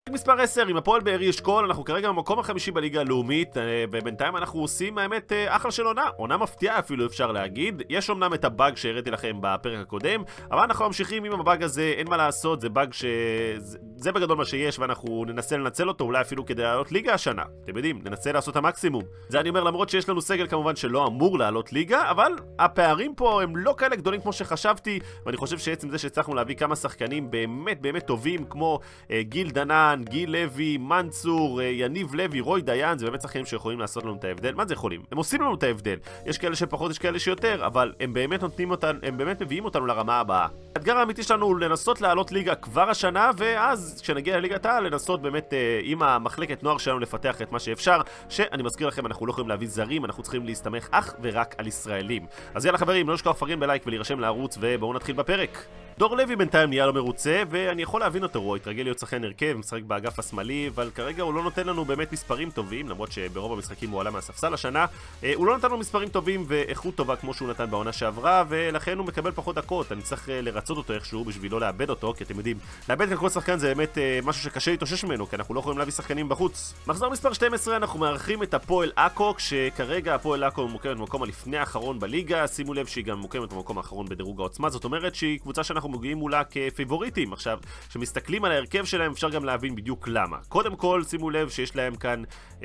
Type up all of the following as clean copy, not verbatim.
מספר 10, עם הפועל בארי אשכול, אנחנו כרגע במקום החמישי בליגה הלאומית, ובינתיים אנחנו עושים האמת אחלה של עונה מפתיעה אפילו אפשר להגיד. יש אמנם את הבאג שהראיתי לכם בפרק הקודם, אבל אנחנו ממשיכים עם הבאג הזה, אין מה לעשות, זה באג זה בגדול מה שיש, ואנחנו ננסה לנצל אותו אולי אפילו כדי לעלות ליגה השנה. אתם יודעים, ננסה לעשות המקסימום. זה אני אומר למרות שיש לנו סגל כמובן שלא אמור לעלות ליגה, אבל הפערים פה הם לא כאלה גדולים כמו שחשבתי, ואני חושב שעצם זה שהצלחנו להביא כמה שחקנים באמת טובים כמו גיל דנן, גיל לוי, מנצור, יניב לוי, רוי דיין, זה באמת שחקנים שיכולים לעשות לנו את ההבדל. מה זה יכולים? הם עושים לנו את ההבדל. יש כאלה שפחות, יש כאלה שיותר, אבל הם באמת נותנים אותנו, הם באמת מביאים אותנו לרמה הבאה. האתגר האמיתי שלנו הוא לנסות לעלות ליגה כבר השנה, ואז כשנגיע לליגת העל לנסות באמת עם המחלקת נוער שלנו לפתח את מה שאפשר, שאני מזכיר לכם, אנחנו לא יכולים להביא זרים, אנחנו צריכים להסתמך אך ורק על ישראלים. אז יאללה חברים, לא לשכוח לפרגן בלייק ולהירשם לערוץ, ובואו נתחיל בפרק. דור לוי בינתיים נהיה לא מרוצה, ואני יכול להבין אותו, הוא התרגל להיות שחקן הרכב, משחק באגף השמאלי, אבל כרגע הוא לא נותן לנו באמת מספרים טובים, למרות שברוב המשחקים הוא עלה מהספסל השנה, הוא לא נתן לנו מספרים טובים ואיכות טובה כמו שהוא נתן בעונה שעברה, ולכן הוא מקבל פחות דקות. אני צריך לרצות אותו איכשהו בשביל לא לאבד אותו, כי אתם יודעים, לאבד את כל שחקן זה באמת משהו שקשה להתאושש ממנו, כי אנחנו לא יכולים להביא שחקנים בחוץ. מחזור מספר 12 אנחנו מארחים את הפועל עכו, כשכרגע הפועל עכו מוקמת במקום הלפני האחרון בליגה. שימו לב שהיא גם מוקמת במקום האחרון בדירוג העוצמה, זאת אומרת שהיא קבוצה שאנחנו מגיעים מולה כפייבוריטים. עכשיו, כשמסתכלים על ההרכב שלהם אפשר גם להבין בדיוק למה. קודם כל, שימו לב שיש להם כאן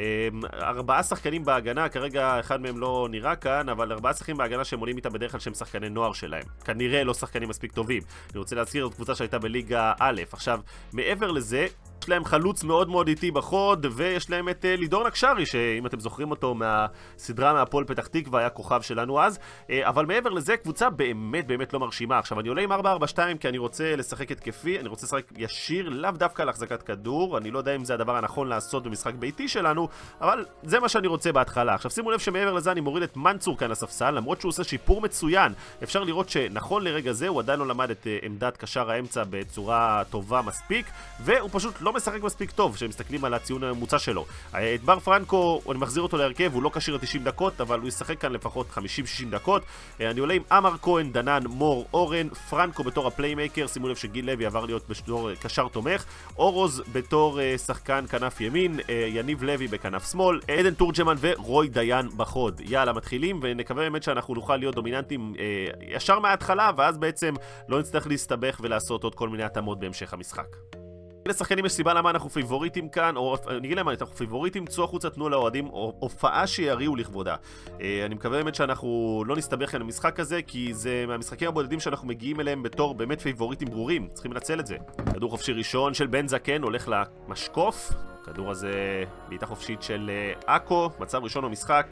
4 שחקנים בהגנה, כרגע אחד מהם לא נראה כאן, אבל 4 שחקנים בהגנה שהם עולים איתם בדרך כלל שהם שחקני נוער שלהם. כנראה לא שחקנים מספיק טובים. אני רוצה להזכיר את קבוצה שהייתה בליגה א'. עכשיו, מעבר לזה, יש להם חלוץ מאוד איטי בחוד, ויש להם את לידור נקשרי, שאם אתם זוכרים אותו מהסדרה מהפועל פתח תקווה, היה כוכב שלנו אז. אבל מעבר לזה, קבוצה באמת לא מרשימה. עכשיו, אני עולה עם 4-4-2 כי אני רוצה לשחק התקפי, אני רוצה לשחק ישיר, לאו דווקא להחזקת כדור. אני לא יודע אם זה הדבר הנכון לעשות במשחק ביתי שלנו, אבל זה מה שאני רוצה בהתחלה. עכשיו, שימו לב שמעבר לזה אני מוריד את מנצור כאן לספסל, למרות שהוא עושה שיפור מצוין. אפשר לראות שנכון לרגע זה הוא עדיין לא למד את עמדת קשר האמצע בצורה טובה מספיק, והוא פשוט לא משחק מספיק טוב כשמסתכלים על הציון הממוצע שלו. את בר פרנקו, אני מחזיר אותו להרכב, הוא לא קשיר ל-90 דקות, אבל הוא ישחק כאן לפחות 50-60 דקות. אני עולה עם אמר כהן, דנן, מור, אורן, פרנקו בתור הפליימייקר, שימו לב שגיל לוי עבר להיות בתור קשר תומך, אורוז בתור שחקן כנף ימין, יניב לוי בכנף שמאל, עדן תורג'מן ורוי דיין בחוד. יאללה, מתחילים, ונקווה באמת שאנחנו נוכל להיות דומיננטים ישר מההתחלה, ואז בעצם לא נצטרך להסתבך ולעשות עוד כל מיני התאמות בהמשך המשחק. לשחקנים יש סיבה למה אנחנו פייבוריטים כאן, או אני אגיד להם, אנחנו פייבוריטים, צאו החוצה, תנו לאוהדים הופעה שיריעו לכבודה. אני מקווה באמת שאנחנו לא נסתבך על המשחק הזה, כי זה מהמשחקים הבודדים שאנחנו מגיעים אליהם בתור באמת פייבוריטים ברורים, צריכים לנצל את זה. כדור חופשי ראשון של בן זקן הולך למשקוף, כדור הזה בעיטה חופשית של עכו, מצב ראשון במשחק.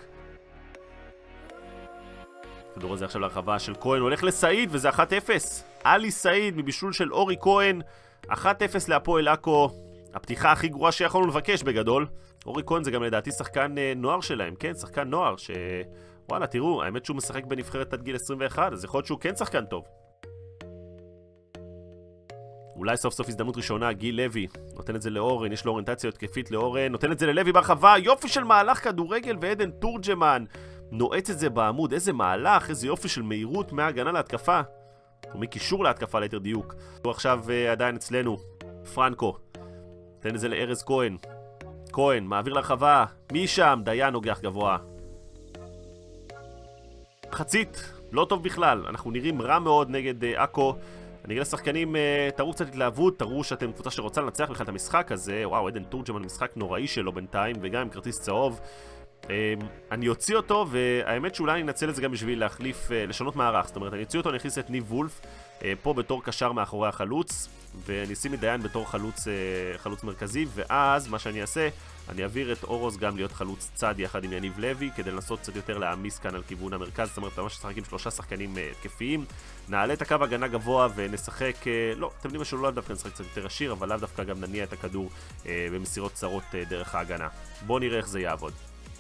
כדור הזה עכשיו להרחבה של כהן, הולך לסעיד וזה 1-0. עלי סעיד מבישול של אורי כהן, 1-0 להפועל עכו, הפתיחה הכי גרועה שיכולנו לבקש בגדול. אורי כהן זה גם לדעתי שחקן נוער שלהם, כן, שחקן נוער וואלה, תראו, האמת שהוא משחק בנבחרת עד גיל 21, אז יכול להיות שהוא כן שחקן טוב. אולי סוף סוף הזדמנות ראשונה, גיל לוי נותן את זה לאורן, יש לו אוריינטציה התקפית לאורן, נותן את זה ללוי ברחבה, יופי של מהלך כדורגל, ועדן תורג'מן נועץ את זה בעמוד, איזה מהלך, איזה יופי של מהירות מההגנה להתקפה. ומקישור להתקפה ליתר דיוק. הוא עכשיו עדיין אצלנו, פרנקו. תן את זה לארז כהן. כהן, מעביר לרחבה. מי שם? דיין נוגח גבוה. חצית, לא טוב בכלל. אנחנו נראים רע מאוד נגד עכו. אני אגיד לשחקנים, תראו קצת התלהבות, תראו שאתם קבוצה שרוצה לנצח בכלל את המשחק הזה. וואו, עדן תורג'מן, משחק נוראי שלו בינתיים, וגם עם כרטיס צהוב. אני אוציא אותו, והאמת שאולי אני אנצל את זה גם בשביל להחליף, לשנות מערך. זאת אומרת, אני אוציא אותו, אני אכניס את ניב וולף פה בתור קשר מאחורי החלוץ, ואני אשים את דיין בתור חלוץ מרכזי, ואז מה שאני אעשה, אני אעביר את אורוז גם להיות חלוץ צד יחד עם יניב לוי, כדי לנסות קצת יותר להעמיס כאן על כיוון המרכז. זאת אומרת, ממש נשחק עם 3 שחקנים התקפיים, נעלה את הקו הגנה גבוה ונשחק, לא, אתם יודעים משהו, לא דווקא נשחק קצת יותר עשיר, אבל לאו דווקא גם נניע את הכדור במסירות צרות דרך ההגנה. בואו נראה איך זה יעבוד.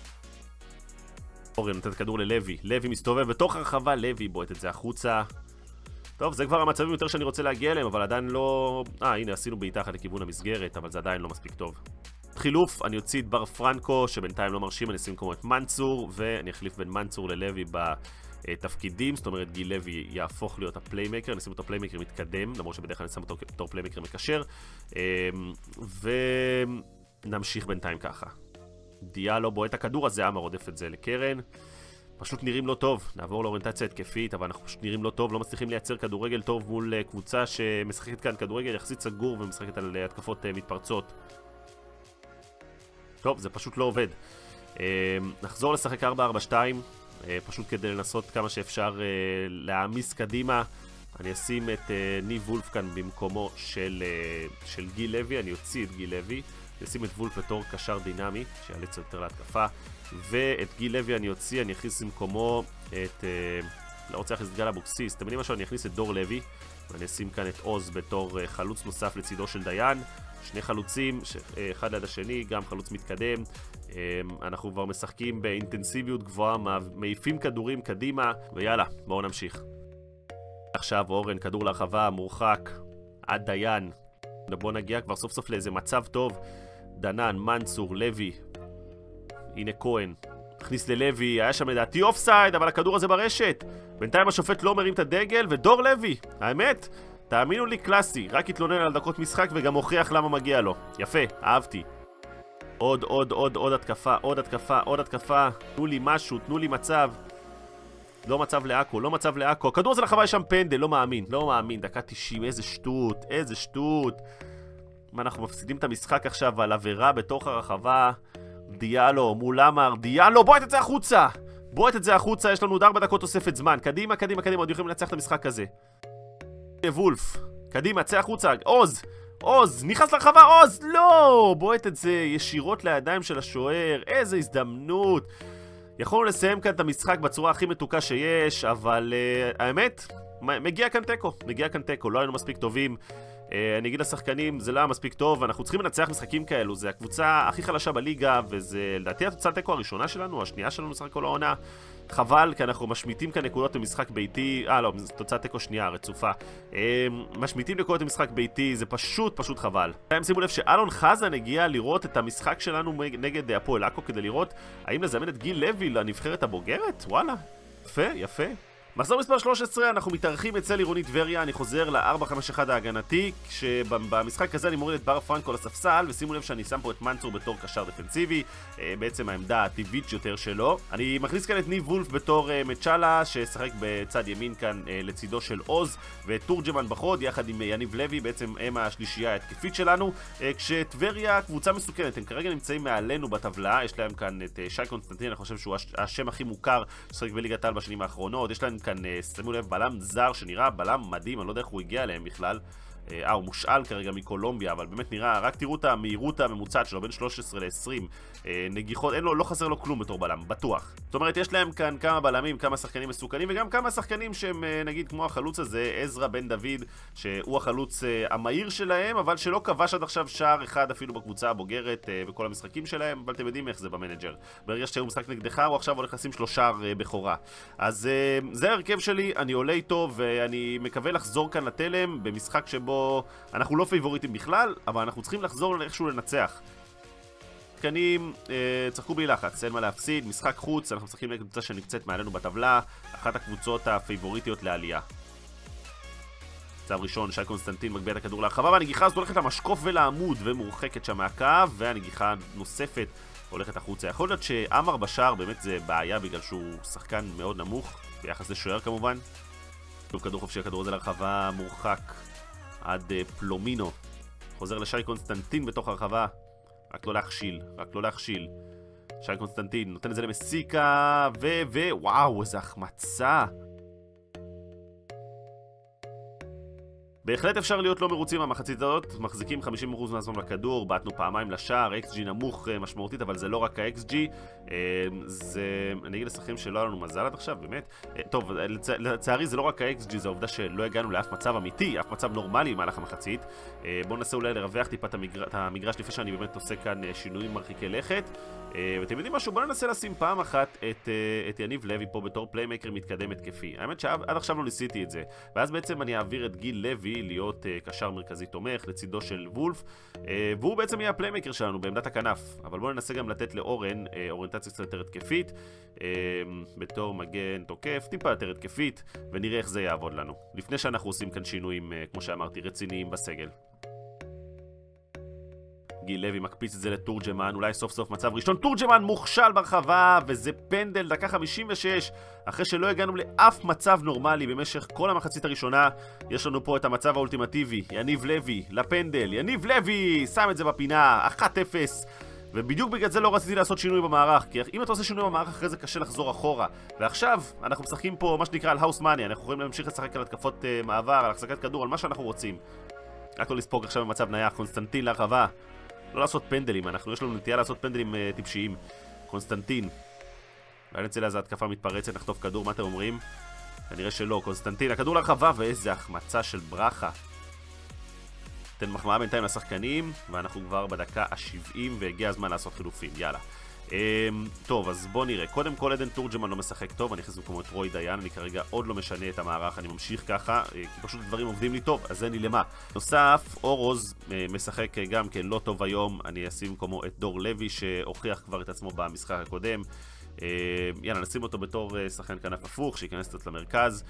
אורן נותן את הכדור ללוי, לוי מסתובב בתוך הרחבה, לוי בועט את זה החוצה. טוב, זה כבר המצבים יותר שאני רוצה להגיע אליהם, אבל עדיין לא... הנה, עשינו בעיטה אחת לכיוון המסגרת, אבל זה עדיין לא מספיק טוב. חילוף, אני אוציא את בר פרנקו, שבינתיים לא מרשים, אני אשים כמו את מנצור, ואני אחליף בין מנצור ללוי תפקידים, זאת אומרת גיל לוי יהפוך להיות הפליימקר, נשים אותו פליימקר מתקדם, למרות שבדרך כלל אני שם אותו בתור פליימקר מקשר, ונמשיך בינתיים ככה. דיאלו בועט הכדור הזה, אמר עודף את זה לקרן. פשוט נראים לא טוב, נעבור לאוריינטציה התקפית, אבל אנחנו פשוט נראים לא טוב, לא מצליחים לייצר כדורגל טוב מול קבוצה שמשחקת כאן כדורגל יחסית סגור ומשחקת על התקפות מתפרצות. טוב, זה פשוט לא עובד. נחזור לשחק 4-4-2, פשוט כדי לנסות כמה שאפשר להעמיס קדימה. אני אשים את ניב וולף כאן במקומו של גיל לוי, אני אוציא את גיל לוי, אני אשים את וולף בתור קשר דינמי, שיאלץ יותר להתקפה, ואת גיל לוי אני אוציא, אני אכניס במקומו את... לא רוצה להכניס את גל אבוקסיס, אתם יודעים משהו? אני אכניס את דור לוי, ואני אשים כאן את עוז בתור חלוץ נוסף לצידו של דיין, שני חלוצים, אחד ליד השני, גם חלוץ מתקדם. אנחנו כבר משחקים באינטנסיביות גבוהה, מעיפים כדורים קדימה, ויאללה, בואו נמשיך. עכשיו אורן, כדור להרחבה, מורחק, עד דיין. בואו נגיע כבר סוף סוף לאיזה מצב טוב. דנן, מנצור, לוי. הנה כהן. הכניס ללוי, היה שם לדעתי אופסייד, אבל הכדור הזה ברשת. בינתיים השופט לא מרים את הדגל, ודור לוי, האמת, תאמינו לי קלאסי, רק התלונן על דקות משחק וגם הוכיח למה מגיע לו. יפה, אהבתי. עוד התקפה, עוד התקפה, עוד התקפה. תנו לי משהו, תנו לי מצב. לא מצב לאקו, לא מצב לאקו. הכדור הזה לחווה יש שם פנדל, לא מאמין, לא מאמין. דקה 90, איזה שטות, איזה שטות. מה, אנחנו מפסידים את המשחק עכשיו על עבירה בתוך הרחבה. דיאלו, מול אמר, דיאלו, בועט את זה החוצה! בועט את זה החוצה, יש לנו עוד 4 דקות תוספת זמן. קדימה, קדימה, קדימה, עוד יכולים לנצח את המשחק הזה. וולף, קדימה, צא החוצה, עוז! עוז, נכנס לרחבה, עוז! לא! בועט את זה ישירות לידיים של השוער, איזה הזדמנות. יכולנו לסיים כאן את המשחק בצורה הכי מתוקה שיש, אבל האמת, מגיע כאן טקו, מגיע כאן טקו, לא היינו מספיק טובים. אני אגיד לשחקנים, זה לא היה מספיק טוב, אנחנו צריכים לנצח משחקים כאלו, זה הקבוצה הכי חלשה בליגה, וזה לדעתי התוצאת טקו הראשונה שלנו, השנייה שלנו משחק כל העונה. חבל, כי אנחנו משמיטים כאן נקודות במשחק ביתי, לא, תוצאת טקו שנייה, רצופה. משמיטים נקודות במשחק ביתי, זה פשוט חבל. שימו לב שאלון חזן הגיע לראות את המשחק שלנו נגד הפועל עכו, כדי לראות האם לזמן את גיל לוי לנבחרת הבוגרת? וואלה, יפה, יפה. מחזור מספר 13, אנחנו מתארחים אצל עירוני טבריה, אני חוזר ל-4-5-1 ההגנתי, כשבמשחק הזה אני מוריד את בר פרנקו לספסל, ושימו לב שאני שם פה את מנצור בתור קשר דפנסיבי, בעצם העמדה הטבעית יותר שלו. אני מכניס כאן את ניב וולף בתור מצ'אלה, ששחק בצד ימין כאן לצידו של עוז, ואת תורג'מן בחוד, יחד עם יניב לוי, בעצם הם השלישייה ההתקפית שלנו, כשטבריה קבוצה מסוכנת, הם כרגע נמצאים מעלינו בטבלה, יש להם כאן את שי קונסטנטין, אני חושב שהוא השם הכי מוכר ששחק בליגת העל בשנים האחרונות, יש להם כאן, שימו לב, בלם זר שנראה בלם מדהים, אני לא יודע איך הוא הגיע אליהם בכלל. הוא מושאל כרגע מקולומביה, אבל באמת נראה, רק תראו את המהירות הממוצעת שלו, בין 13 ל-20 נגיחות, אין לו, לא חסר לו כלום בתור בלם, בטוח. זאת אומרת, יש להם כאן כמה בלמים, כמה שחקנים מסוכנים, וגם כמה שחקנים שהם, נגיד, כמו החלוץ הזה, עזרא בן דוד, שהוא החלוץ המהיר שלהם, אבל שלא כבש עד עכשיו שער אחד אפילו בקבוצה הבוגרת בכל המשחקים שלהם, אבל אתם יודעים איך זה במנג'ר. ברגע שהוא משחק נגדך, הוא עכשיו הולך לשים 3 שער בכורה. אז זה ההרכב שלי, אני עולה איתו, ואני מקווה לחזור כאן לתלם במשחק שבו אנחנו לא פייבוריטים בכלל, אבל אנחנו צריכים לחזור איכשהו לנצח. שחקנים, צחקו בלי לחץ, אין מה להפסיד, משחק חוץ, אנחנו משחקים לקבוצה שנמצאת מעלינו בטבלה, אחת הקבוצות הפייבוריטיות לעלייה. צו ראשון, שי קונסטנטין מגביה את הכדור להרחבה, והנגיחה הזאת הולכת למשקוף ולעמוד ומורחקת שם מהקו, והנגיחה נוספת הולכת החוצה. יכול להיות שאמר בשער באמת זה בעיה בגלל שהוא שחקן מאוד נמוך, ביחס לשוער כמובן. טוב, כדור חופשי, הכדור הזה להרחבה, מורחק עד פלומינו. חוזר לשי קונסטנטין בתוך הרחבה. רק לא להכשיל, רק לא להכשיל. שי קונסטנטין נותן את זה למסיקה, וואו, איזה החמצה. בהחלט אפשר להיות לא מרוצים מהמחצית הזאת, מחזיקים 50% מהזמן לכדור, בעטנו פעמיים לשער, XG נמוך משמעותית, אבל זה לא רק ה-XG, אני אגיד לשחקים שלא היה לנו מזל עד עכשיו, באמת. טוב, לצערי זה לא רק ה-XG, זה העובדה שלא הגענו לאף מצב אמיתי, אף מצב נורמלי במהלך המחצית. בואו ננסה אולי לרווח טיפה את המגרש לפני שאני באמת עושה כאן שינויים מרחיקי לכת. ואתם יודעים משהו? בואו ננסה לשים פעם אחת את יניב לוי פה בתור פליימקר מתקדם התקפי. האמת שעד עכשיו לא ניסיתי את זה. ואז בעצם אני אעביר את גיל לוי רודי להיות קשר מרכזי תומך לצידו של וולף, והוא בעצם יהיה הפליימקר שלנו בעמדת הכנף. אבל בואו ננסה גם לתת לאורן אוריינטציה קצת יותר התקפית, בתור מגן תוקף, טיפה יותר התקפית, ונראה איך זה יעבוד לנו. לפני שאנחנו עושים כאן שינויים, כמו שאמרתי, רציניים בסגל. גיל לוי מקפיץ את זה לתורג'מן, אולי סוף סוף מצב ראשון, תורג'מן מוכשל ברחבה, וזה פנדל, דקה 56, אחרי שלא הגענו לאף מצב נורמלי במשך כל המחצית הראשונה. יש לנו פה את המצב האולטימטיבי, יניב לוי לפנדל, יניב לוי שם את זה בפינה, 1-0, ובדיוק בגלל זה לא רציתי לעשות שינוי במערך, כי אם אתה עושה שינוי במערך אחרי זה קשה לחזור אחורה. ועכשיו אנחנו משחקים פה מה שנקרא על האוס מאני, אנחנו יכולים להמשיך לשחק על התקפות מעבר, על החזקת כדור, על מה שאנחנו רוצים. רק לא לספוג עכשיו במצב נייח, קונסטנטין להרחבה. לא לעשות פנדלים, יש לנו נטייה לעשות פנדלים טיפשיים. קונסטנטין. אולי נצא לאיזה התקפה מתפרצת, נחטוף כדור, מה אתם אומרים? כנראה שלא, קונסטנטין, הכדור להרחבה, ואיזה החמצה של ברכה. תן מחמאה בינתיים לשחקנים, ואנחנו כבר בדקה ה-70, והגיע הזמן לעשות חילופים, יאללה. טוב, אז בוא נראה. קודם כל עדן תורג'מן לא משחק טוב, אני אכניס במקומו את רוי דיין, אני כרגע עוד לא משנה את המערך, אני ממשיך ככה, כי פשוט הדברים עובדים לי טוב, אז אין לי למה. נוסף, אורוז משחק גם כן לא טוב היום, אני אשים במקומו את דור לוי שהוכיח כבר את עצמו במשחק הקודם. יאללה, נשים אותו בתור שחקן כנף הפוך, שייכנס קצת למרכז.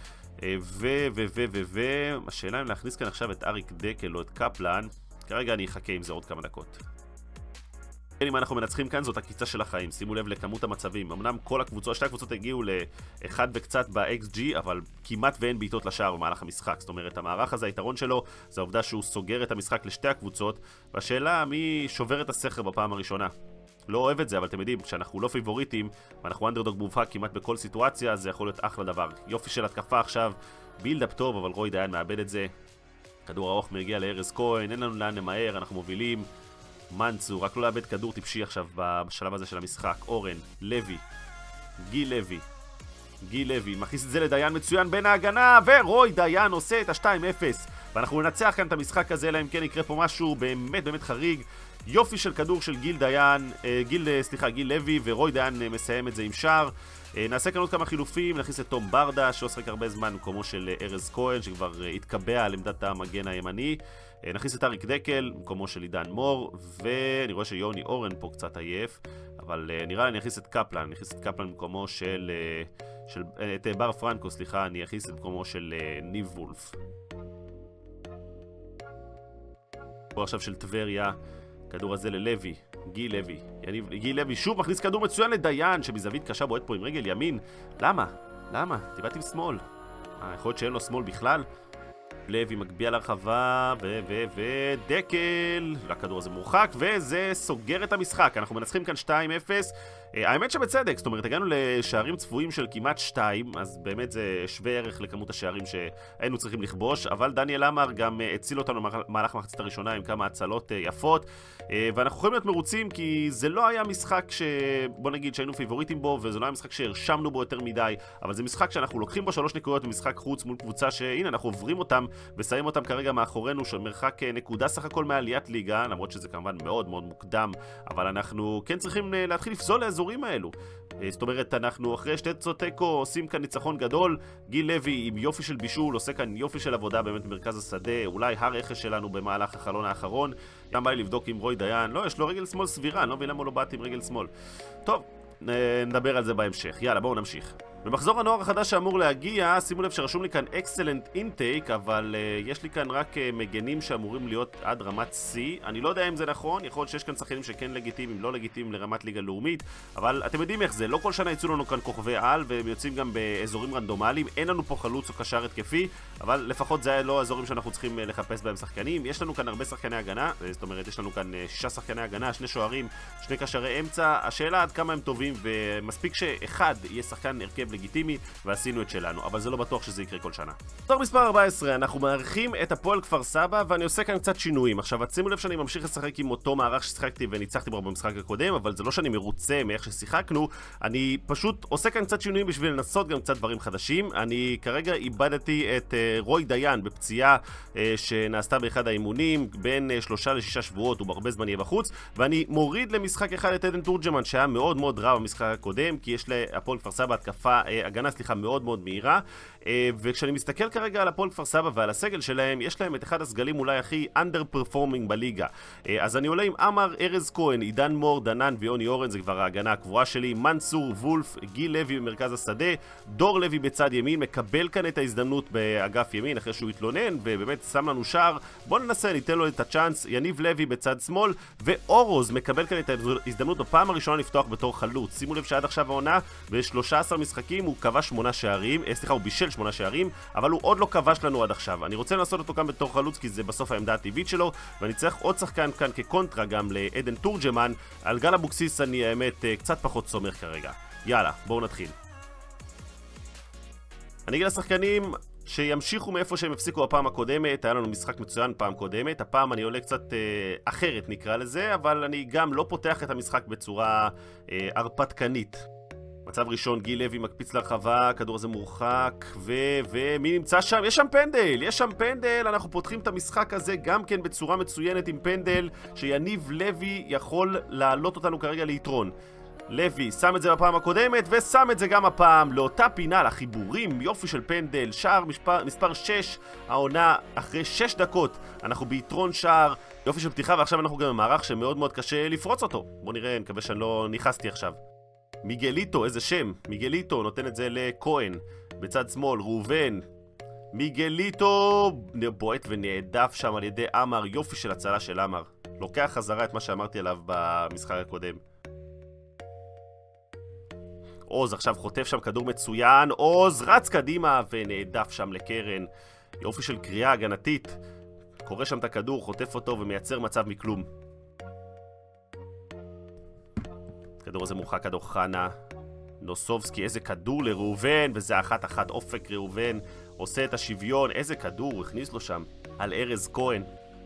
השאלה אם להכניס כאן עכשיו את אריק דקל או את קפלן, כרגע אני אחכה עם זה עוד כמה דקות. אם אנחנו מנצחים כאן, זאת הקיצה של החיים. שימו לב לכמות המצבים. אמנם כל הקבוצות, שתי הקבוצות הגיעו לאחד וקצת ב-XG, אבל כמעט ואין בעיטות לשער במהלך המשחק. זאת אומרת, המערך הזה, היתרון שלו, זה העובדה שהוא סוגר את המשחק לשתי הקבוצות, והשאלה מי שובר את הסכר בפעם הראשונה. לא אוהב את זה, אבל אתם יודעים, כשאנחנו לא פיבוריטים, ואנחנו אנדרדוג מובהק כמעט בכל סיטואציה, זה יכול להיות אחלה דבר. יופי של התקפה עכשיו, בילדאפ טוב, אבל רוי דיין מאבד את זה. כדור ארוך מגיע לארז כהן, אין לנו לאן למהר, אנחנו מובילים. מנצו, רק לא לאבד כדור טיפשי עכשיו בשלב הזה של המשחק. אורן, לוי, גיל לוי, מכניס את זה לדיין מצוין בין ההגנה, ורוי דיין עושה את ה-2-0. ואנחנו ננצח כאן את המשחק הזה, אלא אם כן יקרה פה משהו באמת באמת חריג. יופי של כדור של גיל לוי, ורוי דיין מסיים את זה עם שער. נעשה כאן עוד כמה חילופים, נכניס את תום ברדה, שעושה הרבה זמן במקומו של ארז כהן, שכבר התקבע על עמדת המגן הימני. נכניס את אריק דקל, במקומו של עידן מור, ואני רואה שיוני אורן פה קצת עייף, אבל נראה לי אני אכניס את קפלן, במקומו של את בר פרנקו, סליחה, אני אכניס את במקומו של ניב וולף. פה עכשיו של טבריה, כדור הזה ללוי, גיל לוי שוב מכניס כדור מצוין לדיין, שמזווית קשה בועט פה עם רגל ימין. למה? טיבעתי בשמאל. יכול להיות שאין לו שמאל בכלל? לוי מגביע להרחבה, ודקל, והכדור הזה מורחק, וזה סוגר את המשחק. אנחנו מנצחים כאן 2-0. האמת שבצדק, זאת אומרת, הגענו לשערים צפויים של כמעט 2, אז באמת זה שווה ערך לכמות השערים שהיינו צריכים לכבוש, אבל דניאל אמר גם הציל אותנו במהלך מחצית הראשונה עם כמה הצלות יפות, ואנחנו יכולים להיות מרוצים כי זה לא היה משחק בוא נגיד שהיינו פיבוריטים בו, וזה לא היה משחק שהרשמנו בו יותר מדי, אבל זה משחק שאנחנו לוקחים בו 3 נקודות במשחק חוץ מול קבוצה שהנה אנחנו עוברים אותם ושמים אותם כרגע מאחורינו, של מרחק נקודה סך הכל מעליית ליגה, למרות שזה כמובן מאוד מאוד מוקדם, אבל אנחנו כן צריכים להתחיל לפזול לאזורים האלו. זאת אומרת, אנחנו אחרי 2 תוצאות תיקו עושים כאן ניצחון גדול. גיל לוי עם יופי של בישול, עושה כאן יופי של עבודה באמת במרכז השדה, אולי הרכש שלנו במהלך החלון האחרון. גם בא לי לבדוק עם רוי דיין, לא, יש לו רגל שמאל סבירה, אני לא מבין למה לא באתי עם רגל שמאל. טוב, נדבר על זה בהמשך. יאללה, בואו נמשיך. במחזור הנוער החדש שאמור להגיע, שימו לב שרשום לי כאן Excellent Intake, אבל יש לי כאן רק מגנים שאמורים להיות עד רמת C. אני לא יודע אם זה נכון, יכול להיות שיש כאן שחקנים שכן לגיטימיים, לא לגיטימיים לרמת ליגה לאומית, אבל אתם יודעים איך זה, לא כל שנה יצאו לנו כאן כוכבי על, והם יוצאים גם באזורים רנדומליים, אין לנו פה חלוץ או קשר התקפי, אבל לפחות זה לא האזורים שאנחנו צריכים לחפש בהם שחקנים. יש לנו כאן הרבה שחקני הגנה, זאת אומרת, יש לנו כאן 6 שחקני הגנה, 2 שוערים, 2 קשרי אמצע. השאלה עד כמה הם טובים, ומספיק שאחד יהיה שחקן הרכב לגיטימי, ועשינו את שלנו, אבל זה לא בטוח שזה יקרה כל שנה. תור מספר 14, אנחנו מארחים את הפועל כפר סבא, ואני עושה כאן קצת שינויים. עכשיו, שימו לב שאני ממשיך לשחק עם אותו מערך ששיחקתי וניצחתי בו במשחק הקודם, אבל זה לא שאני מרוצה מאיך ששיחקנו, אני פשוט עושה כאן קצת שינויים בשביל לנסות גם קצת דברים חדשים. אני כרגע איבדתי את רוי דיין בפציעה שנעשתה באחד האימונים, בין 3 ל-6 שבועות, הוא בהרבה זמן יהיה בחוץ, ואני מוריד למשחק אחד את עדן תורג'מן, שהיה מאוד מאוד רע במשחק הקודם, כי יש להפועל כפר סבא התקפה הגנה, סליחה, מאוד מאוד מהירה. וכשאני מסתכל כרגע על הפועל כפר סבא ועל הסגל שלהם, יש להם את אחד הסגלים אולי הכי underperforming בליגה. אז אני עולה עם אמר, ארז כהן, עידן מור, דנן ויוני אורן, זה כבר ההגנה הקבועה שלי, מנסור, וולף, גיל לוי במרכז השדה, דור לוי בצד ימין, מקבל כאן את ההזדמנות באגף ימין אחרי שהוא התלונן ובאמת שם לנו שער. בוא ננסה, ניתן לו את הצ'אנס. יניב לוי בצד שמאל, ואורוז מקבל כאן את ההזדמנות בפעם הראשונה לפתוח בתור חלוץ. שימו לב שעד עכשיו העונה ב-13 משחקים הוא כבש 8 שערים, סליחה, הוא בישל 8 שערים, אבל הוא עוד לא כבש לנו עד עכשיו. אני רוצה לנסות אותו כאן בתור חלוץ כי זה בסוף העמדה הטבעית שלו, ואני צריך עוד שחקן כאן כקונטרה גם לעדן תורג'מן. על גל אבוקסיס אני האמת קצת פחות סומך כרגע. יאללה, בואו נתחיל. אני אגיד לשחקנים שימשיכו מאיפה שהם הפסיקו הפעם הקודמת. היה לנו משחק מצוין פעם קודמת, הפעם אני עולה קצת אחרת נקרא לזה, אבל אני גם לא פותח את המשחק בצורה הרפתקנית. מצב ראשון, גיל לוי מקפיץ לרחבה, הכדור הזה מורחק, ומי נמצא שם? יש שם פנדל, אנחנו פותחים את המשחק הזה גם כן בצורה מצוינת עם פנדל, שיניב לוי יכול לעלות אותנו כרגע ליתרון. לוי שם את זה בפעם הקודמת ושם את זה גם הפעם לאותה פינה, לחיבורים, יופי של פנדל, שער מספר 6, העונה אחרי 6 דקות, אנחנו ביתרון שער, יופי של פתיחה, ועכשיו אנחנו גם במערך שמאוד מאוד קשה לפרוץ אותו. בוא נראה, נקווה שאני לא נכנסתי עכשיו. מיגליטו, איזה שם, מיגליטו נותן את זה לכהן, בצד שמאל, ראובן, מיגליטו בועט ונעדף שם על ידי אמר, יופי של הצלה של אמר, לוקח חזרה את מה שאמרתי עליו במשחק הקודם. עוז עכשיו חוטף שם כדור מצוין, עוז רץ קדימה ונעדף שם לקרן, יופי של קריאה הגנתית, קורא שם את הכדור, חוטף אותו ומייצר מצב מכלום. הכדור הזה מורחק עד אוחנה, נוסובסקי, איזה כדור לראובן, וזה 1-1 אופק, ראובן עושה את השוויון, איזה כדור הוא הכניס לו שם על ארז כהן.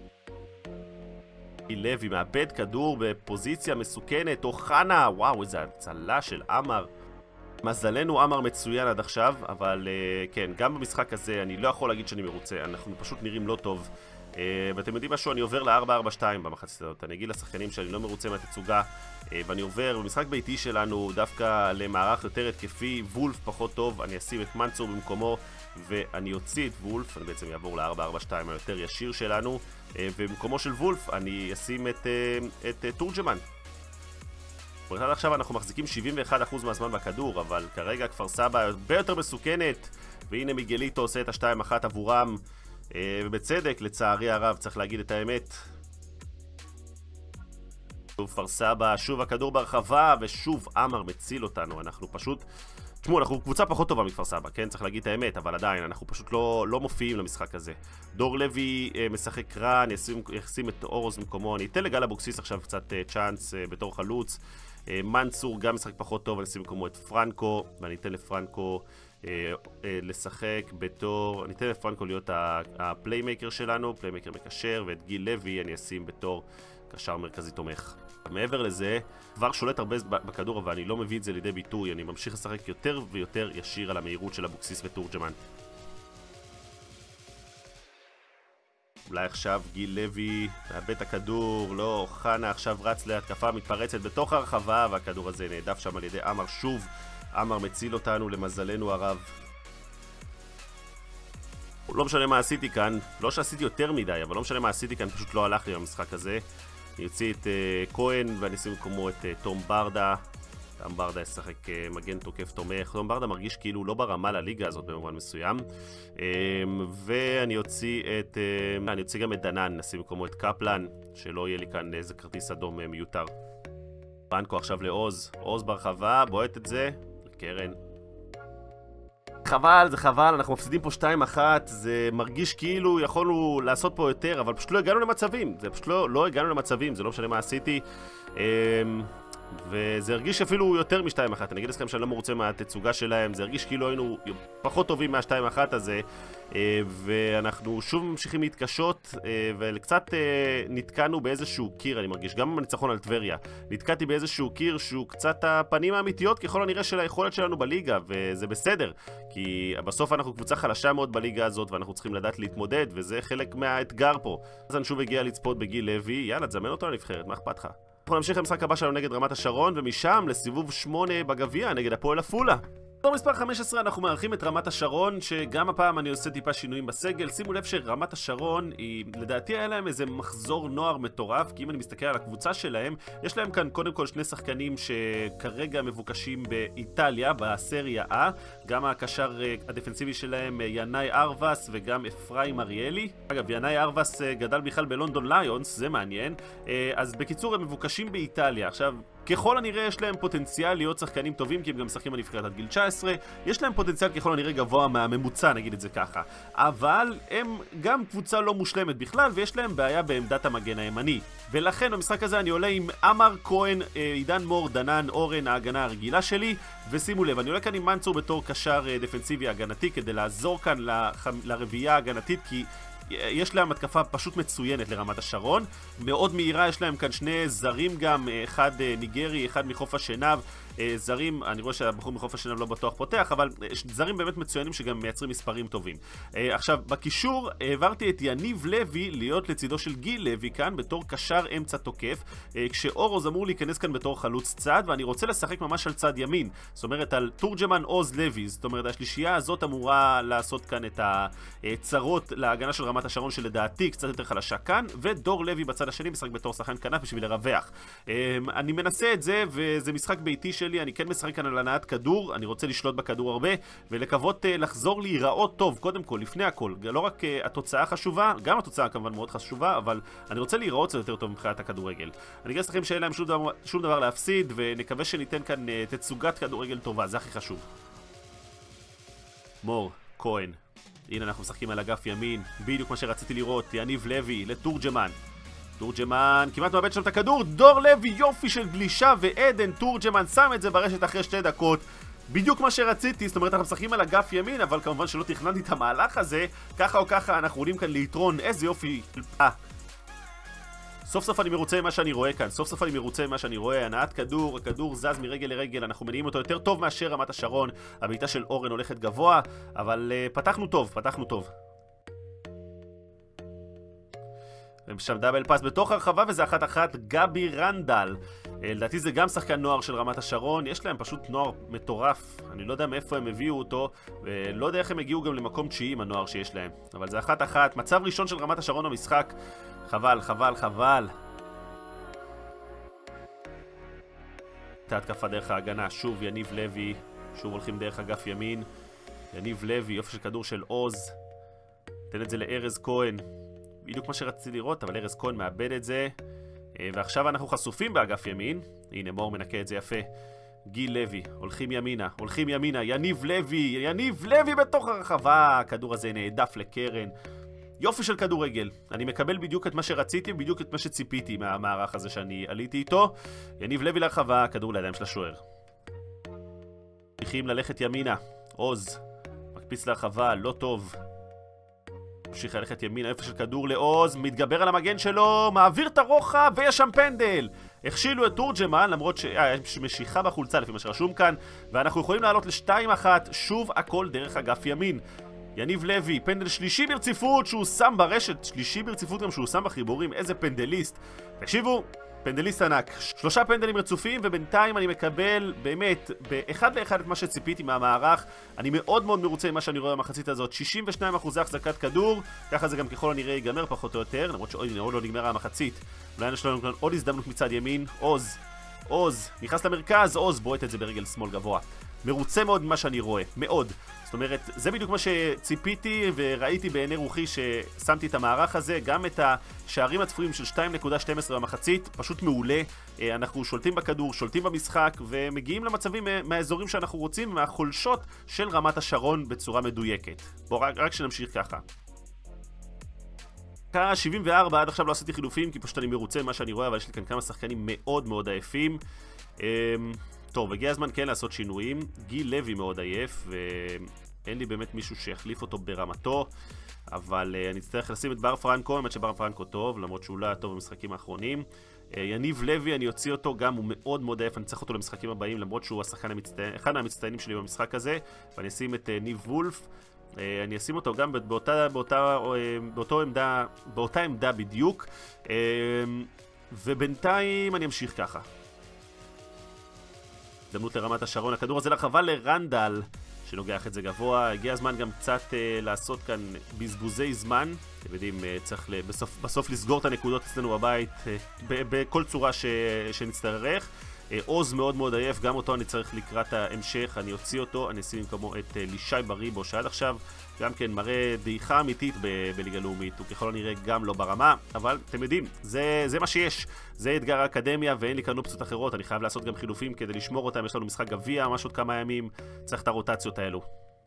לוי מאבד כדור בפוזיציה מסוכנת, אוחנה, וואו איזה הצלה של אמר. מזלנו אמר מצוין עד עכשיו, אבל כן, גם במשחק הזה אני לא יכול להגיד שאני מרוצה, אנחנו פשוט נראים לא טוב. ואתם יודעים משהו, אני עובר ל-4-4-2 במחצית הזאת. אני אגיד לשחקנים שאני לא מרוצה מהתצוגה, ואני עובר במשחק ביתי שלנו דווקא למערך יותר התקפי, וולף פחות טוב, אני אשים את מנצור במקומו ואני אוציא את וולף, אני בעצם אעבור ל-4-4-2 היותר ישיר שלנו, ובמקומו של וולף אני אשים את תורג'מן. עד עכשיו אנחנו מחזיקים 71% מהזמן בכדור, אבל כרגע כפר סבא הרבה יותר מסוכנת, והנה מיגליטו עושה את ה-2-1 עבורם, ובצדק לצערי הרב, צריך להגיד את האמת. שוב כפר סבא, שוב הכדור ברחבה, ושוב אמר מציל אותנו. אנחנו פשוט, תשמעו, אנחנו קבוצה פחות טובה מכפר סבא, כן? צריך להגיד את האמת, אבל עדיין, אנחנו פשוט לא מופיעים למשחק הזה. דור לוי משחק רע, אני אשים את אורוז במקומו, אני אתן לגל אבוקסיס עכשיו קצת צ'אנס בתור חלוץ. מנסור גם משחק פחות טוב, אני אשים במקומו את פרנקו, ואני אתן לפרנקו לשחק בתור, אני אתן לפרנקו להיות הפליימייקר שלנו, פליימייקר מקשר, ואת גיל לוי אני אשים בתור קשר מרכזי תומך. מעבר לזה, כבר שולט הרבה בכדור, אבל אני לא מביא את זה לידי ביטוי, אני ממשיך לשחק יותר ויותר ישיר על המהירות של אבוקסיס ותורג'מן. אולי עכשיו גיל לוי מאבד את הכדור, לא, חנה עכשיו רץ להתקפה מתפרצת בתוך הרחבה, והכדור הזה נעדף שם על ידי אמר שוב. אמר מציל אותנו למזלנו הרב. לא משנה מה עשיתי כאן, לא שעשיתי יותר מדי, אבל לא משנה מה עשיתי כאן, פשוט לא הלך לי במשחק הזה. אני אוציא את כהן ואני אשים במקומו את תום ברדה. תום ברדה ישחק מגן תוקף תומך. תום ברדה מרגיש כאילו לא ברמה לליגה הזאת במובן מסוים. ואני אוציא גם את דנן, נשים במקומו את קפלן, שלא יהיה לי כאן איזה כרטיס אדום מיותר. פרנקו עכשיו לעוז, עוז ברחבה, בועט את זה, קרן. חבל, זה חבל, אנחנו מפסידים פה 2-1, זה מרגיש כאילו יכולנו לעשות פה יותר, אבל פשוט לא הגענו למצבים, זה פשוט לא הגענו למצבים, זה לא משנה מה עשיתי, וזה הרגיש אפילו יותר מ-2-1, אני אגיד לכם שאני לא מרוצה מהתצוגה שלהם, זה הרגיש כאילו היינו פחות טובים מה-2-1 הזה, ואנחנו שוב ממשיכים להתקשות, וקצת נתקענו באיזשהו קיר, אני מרגיש, גם בניצחון על טבריה, נתקעתי באיזשהו קיר שהוא קצת הפנים האמיתיות ככל הנראה של היכולת שלנו בליגה, וזה בסדר, כי בסוף אנחנו קבוצה חלשה מאוד בליגה הזאת, ואנחנו צריכים לדעת להתמודד, וזה חלק מהאתגר פה. אז אני שוב הגיע לצפות בגיל לוי, יאללה, תזמן אותו לנבחרת, מה אכפת לך? אנחנו נמשיך למשחק הבא שלנו נגד רמת השרון, ומשם לסיבוב 8 בגביע נגד הפועל עפולה. תור מספר 15 אנחנו מארחים את רמת השרון, שגם הפעם אני עושה טיפה שינויים בסגל. שימו לב שרמת השרון היא, לדעתי היה להם איזה מחזור נוער מטורף, כי אם אני מסתכל על הקבוצה שלהם, יש להם כאן קודם כל שני שחקנים שכרגע מבוקשים באיטליה, בסריה A, גם הקשר הדפנסיבי שלהם ינאי ארבס וגם אפרים אריאלי. אגב, ינאי ארבס גדל בכלל בלונדון ליונס, זה מעניין. אז בקיצור הם מבוקשים באיטליה. עכשיו, ככל הנראה יש להם פוטנציאל להיות שחקנים טובים, כי הם גם משחקים בנבחרת עד גיל 19, יש להם פוטנציאל ככל הנראה גבוה מהממוצע, נגיד את זה ככה. אבל הם גם קבוצה לא מושלמת בכלל, ויש להם בעיה בעמדת המגן הימני. ולכן במשחק הזה אני עולה עם אמר כהן, עידן מור, דנן, אורן, ההגנה הרגילה שלי, ושימו לב, אני עולה כאן עם מנצור בתור קשר דפנסיבי הגנתי, כדי לעזור כאן לרביעייה ההגנתית, כי יש להם התקפה פשוט מצוינת לרמת השרון, מאוד מהירה, יש להם כאן שני זרים גם, אחד ניגרי, אחד מחוף השנהב, זרים, אני רואה שהבחור מחוף השנהב לא בטוח פותח, אבל זרים באמת מצוינים שגם מייצרים מספרים טובים. עכשיו, בקישור העברתי את יניב לוי להיות לצידו של גיל לוי כאן בתור קשר אמצע תוקף, כשאורוז אמור להיכנס כאן בתור חלוץ צד, ואני רוצה לשחק ממש על צד ימין, זאת אומרת על תורג'מן עוז לוי, זאת אומרת השלישייה הזאת אמורה לעשות כאן את הצרות להגנה של רמת השרון שלדעתי קצת יותר חלשה כאן, ודור לוי בצד השני משחק בתור שחקן כנף בשביל לרווח. אני מנסה את זה, וזה משחק ביתי שלי, אני כן משחק כאן על הנעת כדור, אני רוצה לשלוט בכדור הרבה, ולקוות לחזור להיראות טוב, קודם כל, לפני הכל. לא רק התוצאה חשובה, גם התוצאה כמובן מאוד חשובה, אבל אני רוצה להיראות קצת יותר טוב מבחינת הכדורגל. אני גרס לכם שאין להם שום דבר להפסיד, ונקווה שניתן כאן תצוגת כדורגל טובה, זה הכי חשוב. מור, כהן. הנה אנחנו משחקים על אגף ימין, בדיוק מה שרציתי לראות, יניב לוי לתורג'מן. תורג'מן כמעט מאבד שם את הכדור, דור לוי, יופי של גלישה, ועדן תורג'מן שם את זה ברשת אחרי 2 דקות. בדיוק מה שרציתי, זאת אומרת אנחנו משחקים על אגף ימין, אבל כמובן שלא תכננתי את המהלך הזה, ככה או ככה אנחנו עולים כאן ליתרון, איזה יופי. סוף סוף אני מרוצה ממה שאני רואה כאן, סוף סוף אני מרוצה ממה שאני רואה, הנעת כדור, הכדור זז מרגל לרגל, אנחנו מניעים אותו יותר טוב מאשר רמת השרון, הבעיטה של אורן הולכת גבוה, אבל פתחנו טוב, פתחנו טוב. שם דאבל פס בתוך הרחבה, וזה 1-1 גבי רנדל. לדעתי זה גם שחקן נוער של רמת השרון, יש להם פשוט נוער מטורף, אני לא יודע מאיפה הם הביאו אותו, ולא יודע איך הם הגיעו גם למקום 9 עם הנוער שיש להם, אבל זה 1-1, מצב ראשון של רמת השרון במשחק, חבל, חבל, חבל. התקפה דרך ההגנה, שוב יניב לוי, שוב הולכים דרך אגף ימין, יניב לוי, יופי של כדור של עוז, תן את זה לארז כהן, בדיוק מה שרציתי לראות, אבל ארז כהן מאבד את זה, ועכשיו אנחנו חשופים באגף ימין, הנה מור מנקה את זה יפה, גיל לוי, הולכים ימינה, הולכים ימינה, יניב לוי, יניב לוי בתוך הרחבה, הכדור הזה נעדף לקרן, יופי של כדורגל, אני מקבל בדיוק את מה שרציתי, בדיוק את מה שציפיתי מהמערך הזה שאני עליתי איתו, יניב לוי להרחבה, כדור לידיים של השוער. צריכים ללכת ימינה, עוז, מקפיץ להרחבה, לא טוב. ממשיך ללכת ימינה, איפה של כדור לעוז, מתגבר על המגן שלו, מעביר את הרוחב ויש שם פנדל. הכשילו את תורג'מן, למרות שיש משיכה בחולצה לפי מה שרשום כאן, ואנחנו יכולים לעלות ל-2-1, שוב הכל דרך אגף ימין. יניב לוי, פנדל שלישי ברציפות שהוא שם ברשת, שלישי ברציפות גם שהוא שם בחיבורים, איזה פנדליסט. תקשיבו, פנדליסט ענק, 3 פנדלים רצופים, ובינתיים אני מקבל באמת באחד לאחד את מה שציפיתי מהמערך. אני מאוד מאוד מרוצה עם מה שאני רואה במחצית הזאת, 62% החזקת כדור, ככה זה גם ככל הנראה ייגמר פחות או יותר, למרות שעוד לא נגמרה המחצית. אולי יש לנו כאן עוד הזדמנות מצד ימין, עוז, נכנס למרכז, עוז בועט את זה ברגל שמאל גבוה. מרוצה מאוד ממה שאני רואה, מאוד. זאת אומרת, זה בדיוק מה שציפיתי וראיתי בעיני רוחי ששמתי את המערך הזה, גם את השערים הצפויים של 2.12 במחצית, פשוט מעולה. אנחנו שולטים בכדור, שולטים במשחק, ומגיעים למצבים מהאזורים שאנחנו רוצים, מהחולשות של רמת השרון בצורה מדויקת. בואו רק שנמשיך ככה. 74, עד עכשיו לא עשיתי חילופים, כי פשוט אני מרוצה ממה שאני רואה, אבל יש לי כאן כמה שחקנים מאוד מאוד עייפים. טוב, הגיע הזמן כן לעשות שינויים. גיל לוי מאוד עייף, ואין לי באמת מישהו שיחליף אותו ברמתו, אבל אני אצטרך לשים את בר פרנקו, באמת שבר פרנקו טוב, למרות שהוא לא היה טוב במשחקים האחרונים. יניב לוי, אני אוציא אותו, גם הוא מאוד מאוד עייף, אני צריך אותו למשחקים הבאים, למרות שהוא השחקן אחד מהמצטיינים שלי במשחק הזה, ואני אשים את ניב וולף, אני אשים אותו גם באותה עמדה בדיוק, ובינתיים אני אמשיך ככה. הזדמנות לרמת השרון, הכדור הזה לרחבה לרנדל, שנוגח את זה גבוה. הגיע הזמן גם קצת לעשות כאן בזבוזי זמן. אתם יודעים, צריך בסוף לסגור את הנקודות אצלנו בבית בכל צורה שנצטרך. עוז מאוד מאוד עייף, גם אותו אני צריך לקראת ההמשך, אני אוציא אותו, אני אשים כמו את לישי בריבו שעד עכשיו גם כן מראה דעיכה אמיתית בליגה לאומית, הוא ככל הנראה גם לא ברמה, אבל אתם יודעים, זה מה שיש, זה אתגר האקדמיה ואין לי כאן אופציות אחרות, אני חייב לעשות גם חילופים כדי לשמור אותם, יש לנו משחק גביע, ממש עוד כמה ימים, צריך את הרוטציות האלו.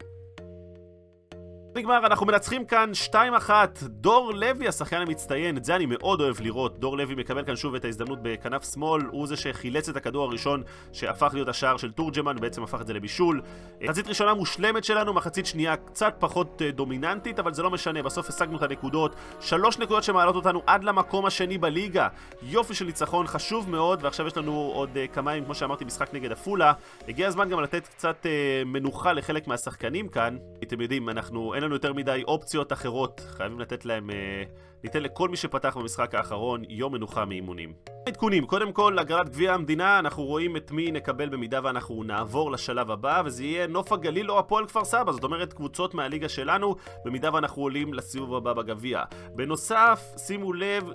נגמר, אנחנו מנצחים כאן 2-1, דור לוי השחקן המצטיין, את זה אני מאוד אוהב לראות, דור לוי מקבל כאן שוב את ההזדמנות בכנף שמאל, הוא זה שחילץ את הכדור הראשון שהפך להיות השער של תורג'מן, בעצם הפך את זה לבישול. מחצית ראשונה מושלמת שלנו, מחצית שנייה קצת פחות דומיננטית, אבל זה לא משנה, בסוף השגנו את הנקודות, 3 נקודות שמעלות אותנו עד למקום השני בליגה, יופי של ניצחון, חשוב מאוד, ועכשיו יש לנו עוד כמה ימים, כמו שאמרתי, משחק נגד עפולה. הגיע הזמן גם לתת קצת מנוחה לחלק מהשחקנים כאן. אתם יודעים, אין לנו יותר מדי אופציות אחרות, חייבים לתת להם, ניתן לכל מי שפתח במשחק האחרון יום מנוחה מאימונים. עדכונים, קודם כל, הגרלת גביע המדינה, אנחנו רואים את מי נקבל במידה ואנחנו נעבור לשלב הבא, וזה יהיה נוף הגליל או הפועל כפר סבא, זאת אומרת קבוצות מהליגה שלנו, במידה ואנחנו עולים לסיבוב הבא בגביע. בנוסף, שימו לב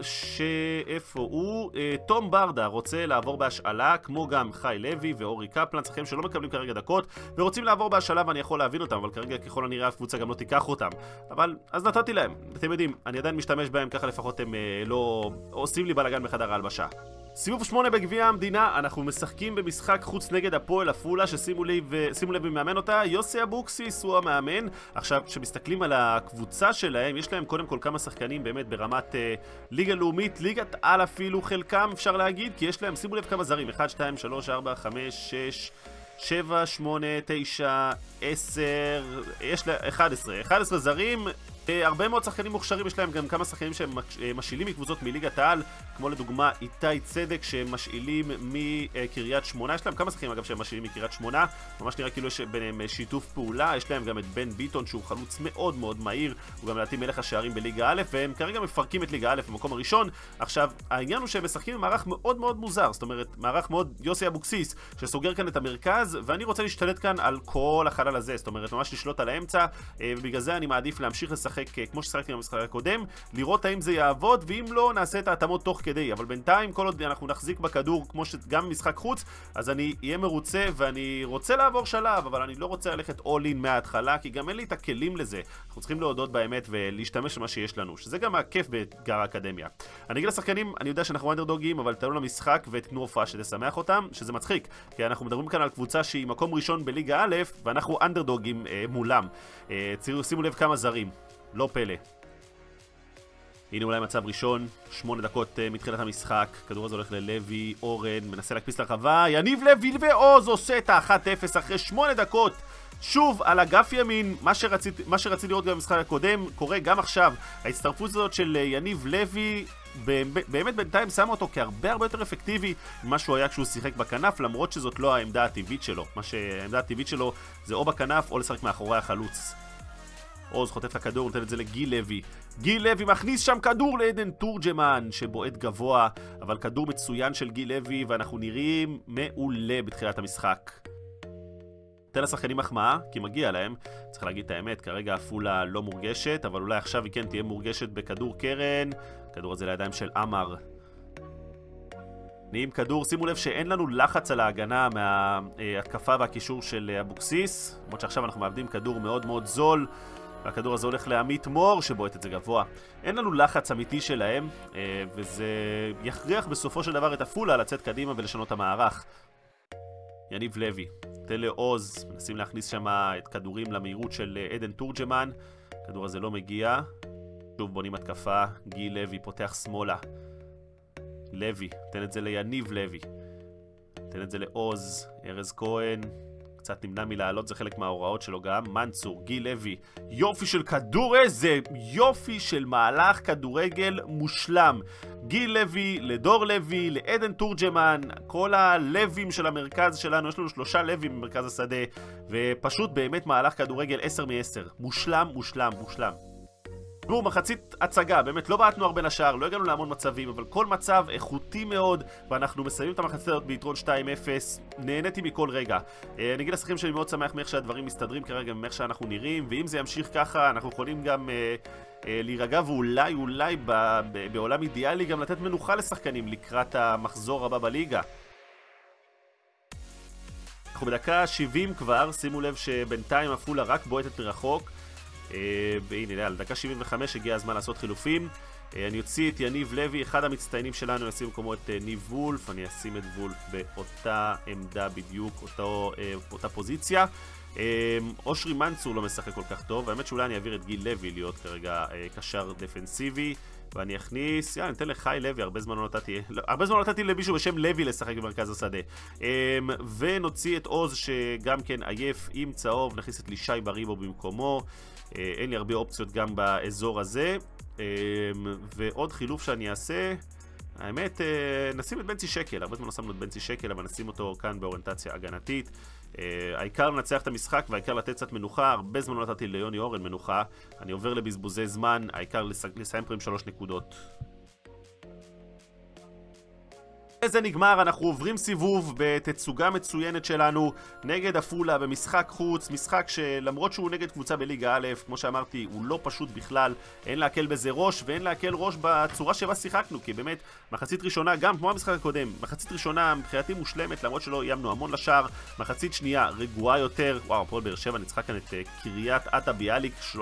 שאיפה הוא, תום ברדה רוצה לעבור בהשאלה, כמו גם חי לוי ואורי קפלן, שחקנים שלא מקבלים כרגע דקות, ורוצים לעבור בהשאלה ואני יכול להבין אותם, אבל כרגע ככל הנראה אף קבוצה גם לא תיקח אותם. אבל אז נתתי להם, אתם יודעים, אני עדיין משתמש בהם, ככה לפחות הם לא עושים לי בלגן בחדר ההלבשה. סיבוב 8 בגביע המדינה, אנחנו משחקים במשחק חוץ נגד הפועל עפולה, ששימו לב מאמן אותה, יוסי אבוקסיס הוא המאמן. עכשיו, כשמסתכלים על הקבוצה שלהם, יש להם קודם כל כמה שחקנים באמת ברמת ליגה לאומית, ליגת על אפילו חלקם אפשר להגיד, כי יש להם, שימו לב כמה זרים, 1, 2, 3, 4, 5, 6, 7, 8, 9, 10, יש לה 11 זרים, הרבה מאוד שחקנים מוכשרים, יש להם גם כמה שחקנים שהם משאילים מקבוצות מליגת העל, כמו לדוגמה איתי צדק שהם משאילים מקריית שמונה, יש להם כמה שחקנים אגב שהם משאילים מקריית שמונה, ממש נראה כאילו יש ביניהם שיתוף פעולה, יש להם גם את בן ביטון שהוא חלוץ מאוד מאוד מהיר, הוא גם לדעתי מלך השערים בליגה א', והם כרגע מפרקים את ליגה א' במקום הראשון. עכשיו, העניין הוא שהם משחקים במערך מאוד מאוד מוזר, זאת אומרת, מערך מאוד יוסי אבוקסיס, שסוגר כאן את המרכז, ואני רוצה להשתלט כאן על כל החלל הזה, זאת אומרת, ממש לשלוט על האמצע, ובגלל זה אני מעדיף להמשיך לשחק כמו ששחקתי במשחק הקודם, לראות האם זה יעבוד, ואם לא, נעשה את ההתאמות תוך כדי. אבל בינתיים, כל עוד אנחנו נחזיק בכדור, כמו שגם במשחק חוץ, אז אני אהיה מרוצה, ואני רוצה לעבור שלב, אבל אני לא רוצה ללכת all in מההתחלה, כי גם אין לי את הכלים לזה. אנחנו צריכים להודות באמת ולהשתמש במה שיש לנו, שזה גם הכיף באתגר האקדמיה. אני אגיד לשחקנים, אני יודע שאנחנו אנדרדוגים, אבל תעלו למשחק ותקנו הופעה שתשמח אותם, שזה מצחיק, כי אנחנו מדברים כאן על קבוצה שהיא מקום ראשון בליגה א', ואנחנו אנדרדוגים מולם. שימו לב כמה זרים. לא פלא. הנה אולי מצב ראשון, 8 דקות מתחילת המשחק, כדור הזה הולך ללוי, אורן, מנסה להקפיץ לרחבה, יניב לוי ועוז עושה את ה-1-0 אחרי 8 דקות, שוב על אגף ימין, מה שרציתי לראות גם במשחק הקודם, קורה גם עכשיו, ההצטרפות הזאת של יניב לוי, באמת בינתיים שמה אותו כהרבה יותר אפקטיבי ממה שהוא היה כשהוא שיחק בכנף, למרות שזאת לא העמדה הטבעית שלו, העמדה הטבעית שלו זה או בכנף או לשחק מאחורי החלוץ. עוז חוטף את הכדור, נותן את זה לגיל לוי. גיל לוי מכניס שם כדור לעדן תורג'מן שבועט גבוה, אבל כדור מצוין של גיל לוי ואנחנו נראים מעולה בתחילת המשחק. תן לשחקנים מחמאה, כי מגיע להם. צריך להגיד את האמת, כרגע עפולה לא מורגשת, אבל אולי עכשיו היא כן תהיה מורגשת בכדור קרן. הכדור הזה לידיים של אמר. נעים כדור, שימו לב שאין לנו לחץ על ההגנה מההתקפה והקישור של אבוקסיס, למרות שעכשיו אנחנו מאבדים כדור מאוד מאוד זול, והכדור הזה הולך לעמית מור שבועט את זה גבוה. אין לנו לחץ אמיתי שלהם, וזה יכריח בסופו של דבר את עפולה לצאת קדימה ולשנות המערך. יניב לוי, תן לעוז, מנסים להכניס שם את כדורים למהירות של עדן תורג'מן, הכדור הזה לא מגיע, שוב בונים התקפה, גיל לוי פותח שמאלה, לוי, תן את זה ליניב לוי, תן את זה לעוז, ארז כהן, קצת נמנע מלעלות, זה חלק מההוראות שלו גם, מנצור, גיל לוי, יופי של כדור, איזה יופי של מהלך כדורגל מושלם, גיל לוי, לדור לוי, לעדן תורג'מן, כל הלבים של המרכז שלנו, יש לנו 3 לבים במרכז השדה, ופשוט באמת מהלך כדורגל 10 מ-10, מושלם, מושלם, מושלם. תראו, מחצית הצגה, באמת לא בעטנו הרבה לשער, לא הגענו להמון מצבים, אבל כל מצב איכותי מאוד, ואנחנו מסיימים את המחצית הזאת ביתרון 2-0, נהניתי מכל רגע. אני אגיד לשחקים שאני מאוד שמח מאיך שהדברים מסתדרים כרגע, מאיך שאנחנו נראים, ואם זה ימשיך ככה, אנחנו יכולים גם להירגע, ואולי בעולם אידיאלי גם לתת מנוחה לשחקנים לקראת המחזור הבא בליגה. אנחנו בדקה 70 כבר, שימו לב שבינתיים עפולה רק בועטת מרחוק. והנה, לדקה 75 הגיע הזמן לעשות חילופים. אני אוציא את יניב לוי, אחד המצטיינים שלנו, נשים במקומו את ניב וולף. אני אשים את וולף באותה עמדה בדיוק, אותה פוזיציה. אושרי מנצור לא משחק כל כך טוב, האמת שאולי אני אעביר את גיל לוי להיות כרגע קשר דפנסיבי, ואני אכניס, אני אתן לחי לוי, הרבה זמן לא נתתי למישהו בשם לוי לשחק במרכז השדה. ונוציא את עוז שגם כן עייף עם צהוב, נכניס את לישי בריבו במקומו. אין לי הרבה אופציות גם באזור הזה. ועוד חילוף שאני אעשה, האמת, נשים את בנצי שקל, הרבה זמן לא שמנו את בנצי שקל, אבל נשים אותו כאן באוריינטציה הגנתית. העיקר לנצח את המשחק והעיקר לתת קצת מנוחה, הרבה זמן לא נתתי ליוני אורן מנוחה, אני עובר לבזבוזי זמן, העיקר לסיים פה עם 3 נקודות. זה נגמר, אנחנו עוברים סיבוב בתצוגה מצוינת שלנו נגד עפולה במשחק חוץ, משחק שלמרות שהוא נגד קבוצה בליגה א', כמו שאמרתי, הוא לא פשוט בכלל, אין להקל בזה ראש ואין להקל ראש בצורה שבה שיחקנו, כי באמת מחצית ראשונה, גם כמו המשחק הקודם, מחצית ראשונה מבחינתי מושלמת, למרות שלא איימנו המון לשער, מחצית שנייה רגועה יותר, וואו, הפועל באר שבע ניצחה כאן את קריית אתא ביאליק 13-0,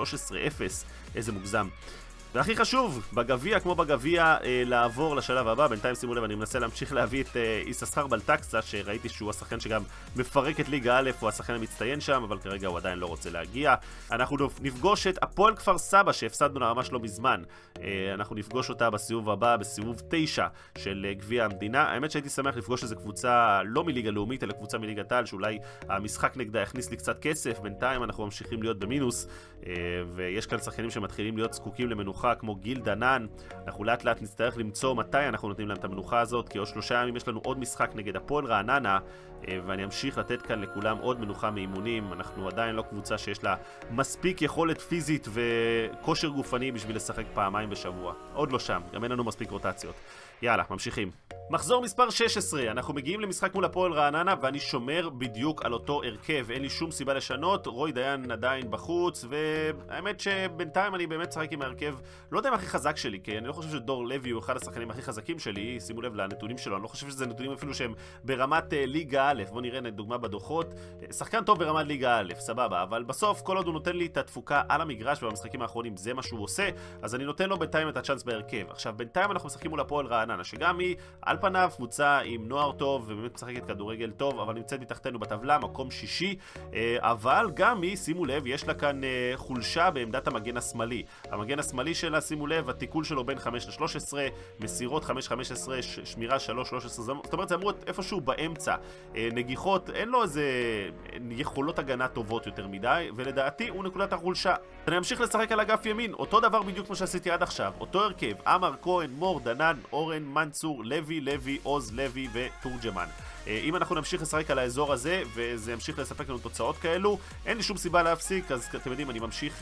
איזה מוגזם. והכי חשוב, בגביע כמו בגביע, לעבור לשלב הבא. בינתיים שימו לב, אני מנסה להמשיך להביא את איססחר בלטקסה, שראיתי שהוא השחקן שגם מפרק את ליגה א', הוא השחקן המצטיין שם, אבל כרגע הוא עדיין לא רוצה להגיע. אנחנו נפגוש את הפועל כפר סבא, שהפסדנו לה ממש לא מזמן. אנחנו נפגוש אותה בסיבוב הבא, בסיבוב 9 של גביע המדינה. האמת שהייתי שמח לפגוש איזו קבוצה לא מליגה לאומית, אלא קבוצה מליגת העל, שאולי המשחק נגדה יכניס לי קצת כסף. בינתיים אנחנו ממשיכים להיות במינוס, ויש כאן שחקנים שמתחילים להיות זקוקים למנוחה, כמו גיל דנן. אנחנו לאט לאט נצטרך למצוא מתי אנחנו נותנים להם את המנוחה הזאת, כי עוד 3 ימים יש לנו עוד משחק נגד הפועל רעננה, ואני אמשיך לתת כאן לכולם עוד מנוחה מאימונים. אנחנו עדיין לא קבוצה שיש לה מספיק יכולת פיזית וכושר גופני בשביל לשחק פעמיים בשבוע. עוד לא שם, גם אין לנו מספיק רוטציות. יאללה, ממשיכים. מחזור מספר 16, אנחנו מגיעים למשחק מול הפועל רעננה, ואני שומר בדיוק על אותו הרכב, אין לי שום סיבה לשנות. רוי דיין עדיין בחוץ, והאמת שבינתיים אני באמת שחק עם ההרכב, לא יודע אם הכי חזק שלי, כי אני לא חושב שדור לוי הוא אחד השחקנים הכי חזקים שלי, שימו לב לנתונים שלו, אני לא חושב שזה נתונים אפילו שהם ברמת ליגה א', בוא נראה דוגמה בדוחות, שחקן טוב ברמת ליגה א', סבבה, אבל בסוף כל עוד הוא נותן לי את התפוקה על המגרש ובמשחקים האחרונים זה מה שהוא עושה, אז אני נותן לו בינתיים את הצ'אנס בהרכב. עכשיו בינתיים אנחנו משחקים מול הפועל רעננה, שגם היא על פניו קבוצה עם נוער טוב ובאמת משחקת כדורגל טוב, אבל נמצאת מתחתנו בטבלה, מקום 6, אבל גם היא, שימו לב, יש לה כאן חולשה בעמדת המגן השמאלי. המגן השמאלי שלה, שימו לב, התיקול שלו בין 5 ל-13, מסירות 5-15, שמירה 3-13, זאת אומרת זה אמור איפשהו באמצע. נגיחות, אין לו איזה יכולות הגנה טובות יותר מדי, ולדעתי הוא נקודת החולשה. אני אמשיך לשחק על אגף ימין, אותו דבר בדיוק כמו שעשיתי עד עכשיו, אותו הרכב, אמר, כהן, מור, דנן, אורן, מנצור, לוי, עוז, לוי ותורג'מן. אם אנחנו נמשיך לשחק על האזור הזה, וזה ימשיך לספק לנו תוצאות כאלו, אין לי שום סיבה להפסיק, אז אתם יודעים, אני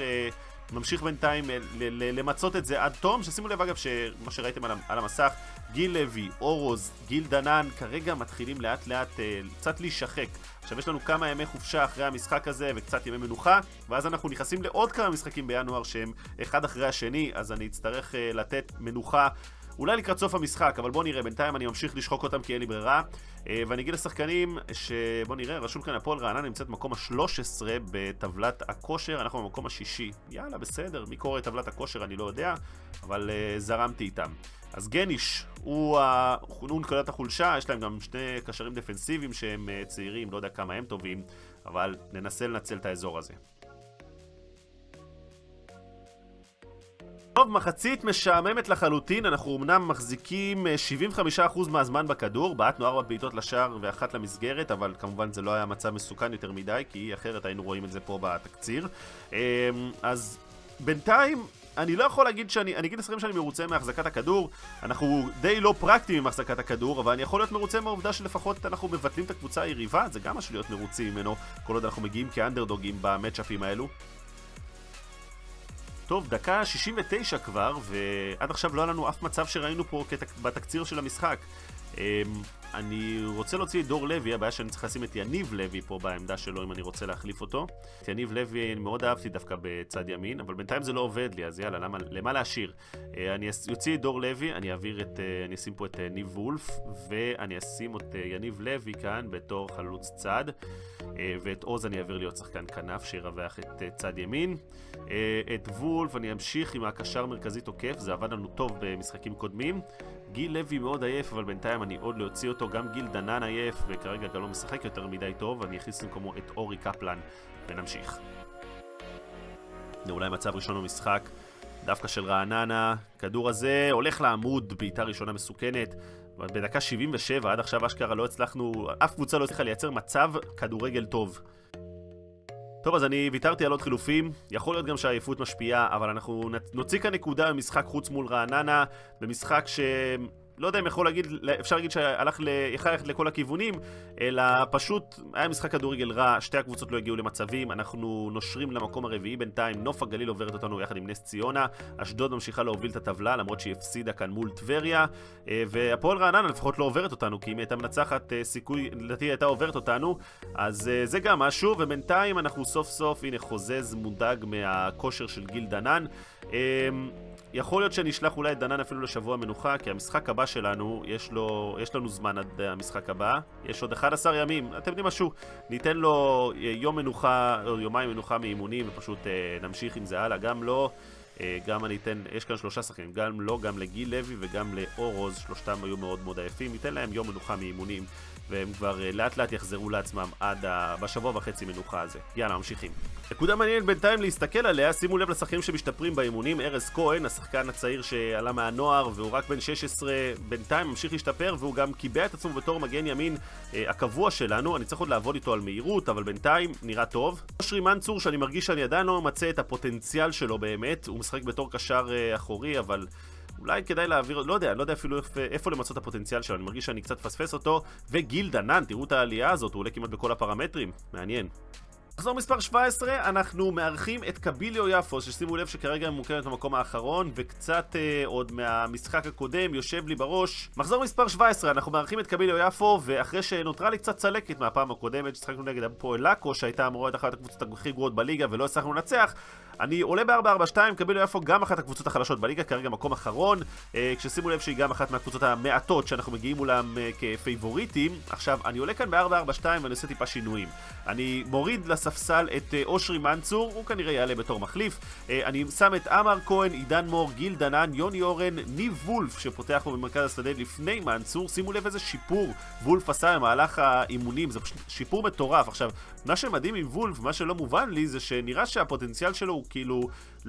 ממשיך בינתיים למצות את זה עד תום, ששימו לב אגב שמה שראיתם על המסך, גיל לוי, אורוז, גיל דנן, כרגע מתחילים לאט לאט קצת להישחק. עכשיו יש לנו כמה ימי חופשה אחרי המשחק הזה וקצת ימי מנוחה, ואז אנחנו נכנסים לעוד כמה משחקים בינואר שהם אחד אחרי השני, אז אני אצטרך לתת מנוחה אולי לקראת סוף המשחק, אבל בוא נראה, בינתיים אני אמשיך לשחוק אותם כי אין לי ברירה, ואני אגיד לשחקנים שבוא נראה, רשום כאן הפועל רעננה נמצאת במקום ה-13 בטבלת הכושר, אנחנו במקום ה-6, יאללה בסדר, מי קורא את טבלת הכושר אני לא יודע, אבל זרמתי איתם. אז גניש הוא נקודת החולשה, יש להם גם 2 קשרים דפנסיביים שהם צעירים, לא יודע כמה הם טובים, אבל ננסה לנצל את האזור הזה. טוב, מחצית משעממת לחלוטין, אנחנו אמנם מחזיקים 75% מהזמן בכדור, בעטנו 4 בעיטות לשער ו1 למסגרת, אבל כמובן זה לא היה מצב מסוכן יותר מדי, כי אחרת היינו רואים את זה פה בתקציר. אז בינתיים אני לא יכול להגיד אני אגיד לסכם שאני מרוצה מהחזקת הכדור, אנחנו די לא פרקטיים עם החזקת הכדור, אבל אני יכול להיות מרוצה מהעובדה שלפחות אנחנו מבטלים את הקבוצה היריבה, זה גם משהו להיות מרוצים ממנו, כל עוד אנחנו מגיעים כאנדרדוגים במאצ'אפים האלו. טוב, דקה 69 כבר, ועד עכשיו לא היה לנו אף מצב שראינו פה בתקציר של המשחק. אני רוצה להוציא את דור לוי, הבעיה שאני צריך לשים את יניב לוי פה בעמדה שלו אם אני רוצה להחליף אותו. את יניב לוי אני מאוד אהבתי דווקא בצד ימין, אבל בינתיים זה לא עובד לי, אז יאללה, למה להשאיר? אני אוציא את דור לוי, אני אשים פה את ניב וולף, ואני אשים את יניב לוי כאן בתור חלוץ צד, ואת עוז אני אעביר להיות שחקן כנף שירווח את צד ימין. את וולף אני אמשיך עם הקשר מרכזי תוקף, זה עבד לנו טוב במשחקים קודמים. גיל לוי מאוד עייף, אבל בינתיים אני עוד להוציא אותו. גם גיל דנן עייף, וכרגע גם לא משחק יותר מדי טוב. אני אכניס במקומו את אורי קפלן, ונמשיך. אולי מצב ראשון במשחק, דווקא של רעננה. כדור הזה הולך לעמוד, בעיטה ראשונה מסוכנת. בדקה 77, עד עכשיו אשכרה לא הצלחנו, אף קבוצה לא הצליחה לייצר מצב כדורגל טוב. טוב, אז אני ויתרתי על עוד חילופים, יכול להיות גם שהעייפות משפיעה, אבל אנחנו נוציא כאן נקודה במשחק חוץ מול רעננה, במשחק לא יודע אם אפשר להגיד שיכל ללכת לכל הכיוונים, אלא פשוט היה משחק כדורגל רע, שתי הקבוצות לא הגיעו למצבים, אנחנו נושרים למקום הרביעי בינתיים, נוף הגליל עוברת אותנו יחד עם נס ציונה, אשדוד ממשיכה להוביל את הטבלה, למרות שהיא הפסידה כאן מול טבריה, והפועל רעננה לפחות לא עוברת אותנו, כי אם היא הייתה מנצחת, סיכוי, לדעתי הייתה עוברת אותנו, אז זה גם משהו, ובינתיים אנחנו סוף סוף, הנה חוזז מודאג מהכושר של גיל דנן, יכול להיות שנשלח אולי את דנן אפילו לשבוע מנוחה, כי המשחק הבא שלנו, יש לנו זמן עד המשחק הבא, יש עוד 11 ימים, אתם יודעים משהו, ניתן לו יום מנוחה, או יומיים מנוחה מאימונים, ופשוט נמשיך עם זה הלאה, גם לא, גם אני אתן, יש כאן 3 שחקנים, גם לא, גם לגיל לוי וגם לאורוז, שלושתם היו מאוד מאוד עייפים, ניתן להם יום מנוחה מאימונים, והם כבר לאט לאט יחזרו לעצמם עד בשבוע וחצי מנוחה הזה. יאללה, ממשיכים. נקודה מעניינת בינתיים להסתכל עליה, שימו לב לשחקנים שמשתפרים באימונים, ארז כהן, השחקן הצעיר שעלה מהנוער והוא רק בן 16, בינתיים ממשיך להשתפר והוא גם קיבע את עצמו בתור מגן ימין הקבוע שלנו, אני צריך עוד לעבוד איתו על מהירות, אבל בינתיים נראה טוב. אושרי מנצור, שאני מרגיש שאני עדיין לא ממצא את הפוטנציאל שלו באמת, הוא משחק בתור קשר אחורי, אבל אולי כדאי להעביר, לא יודע אפילו איפה למצוא את הפוטנציאל שלו, אני מרגיש שאני קצת פספס אותו, וגיל דנן, תראו את העלייה הזאת, הוא עולה כמעט בכל הפרמטרים, מעניין. מחזור מספר 17, אנחנו מארחים את קביליו יפו, ששימו לב שכרגע מוקמת במקום האחרון, וקצת עוד מהמשחק הקודם יושב לי בראש. מחזור מספר 17, אנחנו מארחים את קביליו יפו, ואחרי שנותרה לי קצת צלקת מהפעם הקודמת, ששחקנו נגד הפועל עכו, שהייתה אמורה להיות אחת הקבוצות הכי גרועות בליגה ולא הצלחנו לנצח, אני עולה ב-4-4-2, קביליו יפו גם אחת הקבוצות החלשות בליגה, כרגע מקום אחרון, כששימו לב שהיא גם אחת מהקבוצות המעטות שאנחנו מגיעים מולם כפייבוריטים. עכשיו, אני עולה כאן ב-4-4-2 ואני עושה טיפה שינויים. אני מוריד לספסל את אושרי מנצור, הוא כנראה יעלה בתור מחליף. אני שם את אמר כהן, עידן מור, גיל דנן, יוני אורן, ניב וולף שפותח פה במרכז השדה לפני מנצור. שימו לב איזה שיפור וולף עשה במהלך האימונים, זה שיפור מטורף. עכשיו, מה שמדהים עם וולף, מה שלא מובן לי, זה שנראה שהפוטנציאל שלו הוא כאילו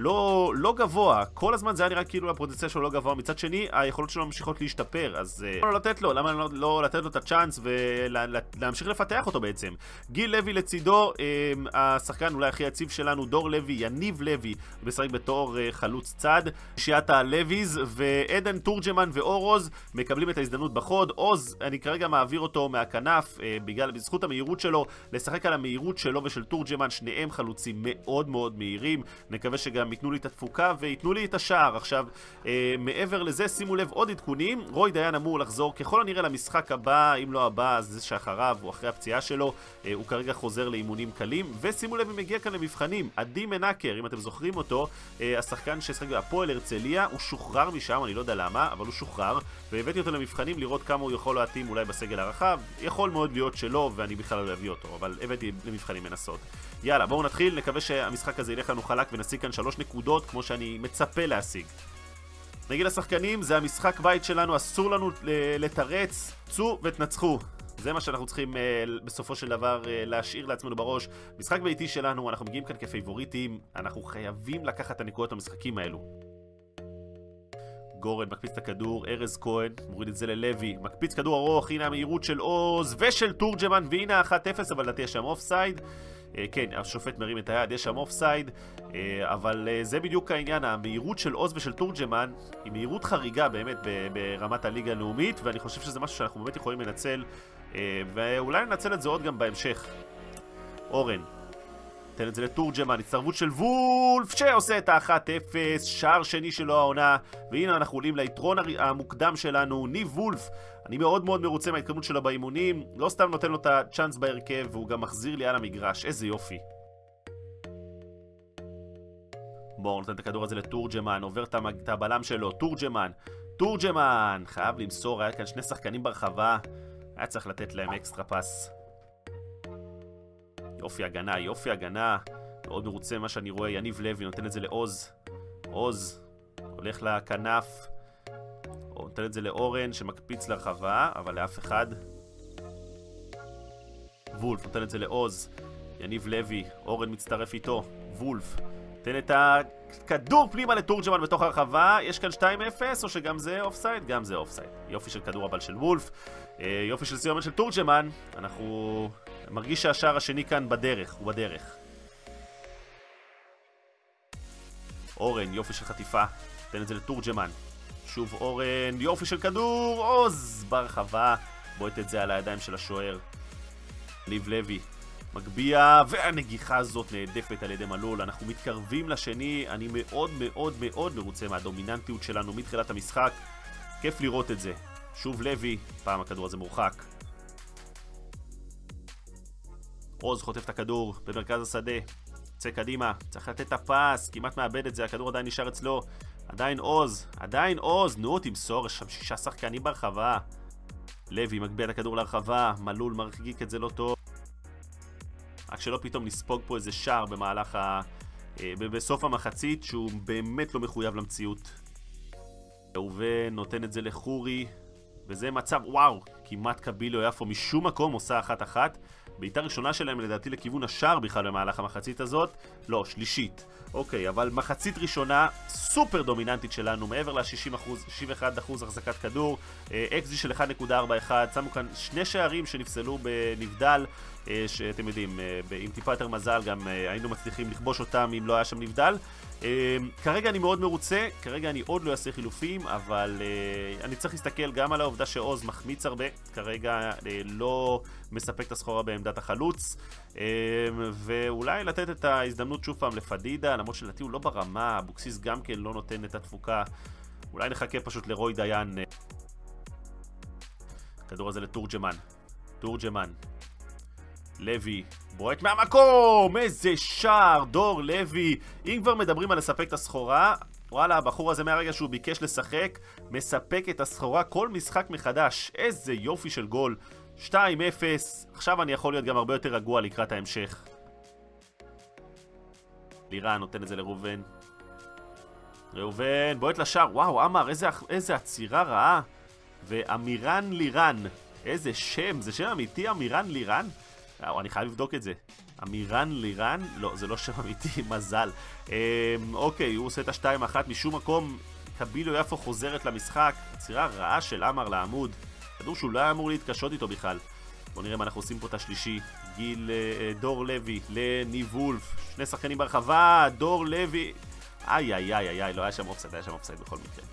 לא גבוה. כל הזמן זה היה נראה כאילו הפוטנציאל שלו לא גבוה. מצד שני, היכולות שלו ממשיכות להשתפר, אז למה לא לתת לו? למה לא לתת לו את הצ'אנס ולהמשיך לפתח אותו בעצם? גיל לוי לצידו, השחקן אולי הכי יציב שלנו, דור לוי, יניב לוי, משחק בתור חלוץ צד, שיעת הלוויז, ועדן תורג'מן ואורוז מקבלים את ההזדמנות בחוד. עוז, אני כרגע מעביר אותו מהכנף, בזכות המהירות שלו, לשחק על המהירות שלו ושל תורג'מן, שניהם חלוצים מאוד מאוד מהירים, נקווה שגם ייתנו לי את התפוקה וייתנו לי את השער. עכשיו, מעבר לזה, שימו לב עוד עדכונים, רוי דיין אמור לחזור ככל הנראה למשחק הבא, אם לא הבא, אז זה שאחריו, הוא אחרי הפציעה שלו, הוא כרגע חוזר לאימונים קלים, ושימו לב אם מגיע כאן למבחנים, עדי מנקר, אם אתם זוכרים אותו, השחקן ששחק בהפועל הרצליה, הוא שוחרר משם, אני לא יודע למה, אבל הוא שוחרר, והבאתי אותו למבחנים לראות כמה הוא יכול להתאים אולי בסגל הרחב, יכול מאוד להיות שלא, ואני בכלל לא אביא אותו, אבל הבאתי למבחנים מנסות. יאללה, בואו נתחיל, נקווה שהמשחק הזה ילך לנו חלק ונשיג כאן 3 נקודות, כמו שאני מצפה להשיג. נגיד השחקנים, זה המשחק בית שלנו, אסור לנו לתרץ, צאו ותנצחו. זה מה שאנחנו צריכים בסופו של דבר להשאיר לעצמנו בראש. משחק ביתי שלנו, אנחנו מגיעים כאן כפייבוריטים, אנחנו חייבים לקחת את הנקודות במשחקים האלו. גורן מקפיץ את הכדור, ארז כהן, מוריד את זה ללוי, מקפיץ כדור ארוך, הנה המהירות של עוז ושל תורג'מן, והנה 1-0, אבל לדעתי יש שם אופסייד. כן, השופט מרים את היד, יש שם אופסייד, אבל זה בדיוק העניין, המהירות של עוז ושל תורג'מן היא מהירות חריגה באמת ברמת הליגה הלאומית, ואני חושב שזה משהו שאנחנו באמת יכולים לנצל, ואולי ננצל את זה עוד גם בהמשך. אורן, תן את זה לתורג'מן, הצטרבות של וולף שעושה את ה-1-0, שער שני שלו העונה, והנה אנחנו עולים ליתרון המוקדם שלנו, ניב וולף. אני מאוד מאוד מרוצה מההתקדמות שלו באימונים, לא סתם נותן לו את הצ'אנס בהרכב, והוא גם מחזיר לי על המגרש, איזה יופי. בואו נותן את הכדור הזה לתורג'מן, עובר את הבלם שלו, תורג'מן, חייב למסור, היה כאן שני שחקנים ברחבה, היה צריך לתת להם אקסטרה פס. יופי הגנה, מאוד מרוצה מה שאני רואה, יניב לוי נותן את זה לעוז, הולך לכנף, נותן את זה לאורן שמקפיץ לרחבה, אבל לאף אחד. וולף נותן את זה לעוז, יניב לוי, אורן מצטרף איתו, וולף, נותן את הכדור פנימה לתורג'מן בתוך הרחבה, יש כאן 2-0 או שגם זה אופסייד? גם זה אופסייד. יופי של כדור אבל של וולף, יופי של סיומן של תורג'מן, אנחנו מרגיש שהשער השני כאן הוא בדרך. אורן, יופי של חטיפה, נותן את זה לתורג'מן, שוב אורן, יופי של כדור, עוז ברחבה, בועט את זה על הידיים של השוער. ניב לוי מגביע, והנגיחה הזאת נעדפת על ידי מלול. אנחנו מתקרבים לשני, אני מאוד מאוד מאוד מרוצה מהדומיננטיות שלנו מתחילת המשחק, כיף לראות את זה. שוב לוי, פעם הכדור הזה מורחק. עוז חוטף את הכדור במרכז השדה, יוצא קדימה, צריך לתת את הפס, כמעט מאבד את זה, הכדור עדיין נשאר אצלו, עדיין עוז, נו תמסור, יש שם 6 שחקנים ברחבה. לוי מגביע את הכדור לרחבה, מלול מרחיק את זה לא טוב, רק שלא פתאום נספוג פה איזה שער במהלך בסוף המחצית שהוא באמת לא מחויב למציאות. ראובן נותן את זה לחורי, וזה מצב, וואו, כמעט קביליו יפו משום מקום עושה 1-1. בעיטה ראשונה שלהם לדעתי לכיוון השער בכלל במהלך המחצית הזאת, לא, שלישית. אוקיי, אבל מחצית ראשונה סופר דומיננטית שלנו, מעבר ל-60%, 61% החזקת כדור, XG של 1.41, שמו כאן 2 שערים שנפסלו בנבדל, שאתם יודעים, עם טיפה יותר מזל גם היינו מצליחים לכבוש אותם אם לא היה שם נבדל. כרגע אני מאוד מרוצה, כרגע אני עוד לא אעשה חילופים, אבל אני צריך להסתכל גם על העובדה שעוז מחמיץ הרבה, כרגע לא מספק את הסחורה בעמדת החלוץ, ואולי לתת את ההזדמנות שוב פעם לפדידה, למרות שלדעתי הוא לא ברמה, אבוקסיס גם כן לא נותן את התפוקה, אולי נחכה פשוט לרוי דיין. הכדור הזה לתורג'מן, לוי, בועט מהמקום, איזה שער, דור לוי. אם כבר מדברים על לספק את הסחורה, וואלה, הבחור הזה מהרגע שהוא ביקש לשחק, מספק את הסחורה כל משחק מחדש, איזה יופי של גול. 2-0, עכשיו אני יכול להיות גם הרבה יותר רגוע לקראת ההמשך. לירן נותן את זה לראובן, בועט לשער, וואו, אמר, איזה עצירה רעה. ואמירן לירן, איזה שם, זה שם אמיתי, אמירן לירן? אני חייב לבדוק את זה. אמירן לירן? לא, זה לא שם אמיתי, מזל. אוקיי, הוא עושה את ה-2-1 משום מקום, קביליו יפו חוזרת למשחק, עצירה רעה של אמר לעמוד, כדור שהוא לא היה אמור להתקשות איתו בכלל. בואו נראה מה אנחנו עושים פה את השלישי, דור לוי לניב וולף, 2 שחקנים ברחבה, דור לוי, איי, לא היה שם אופסייד בכל מקרה.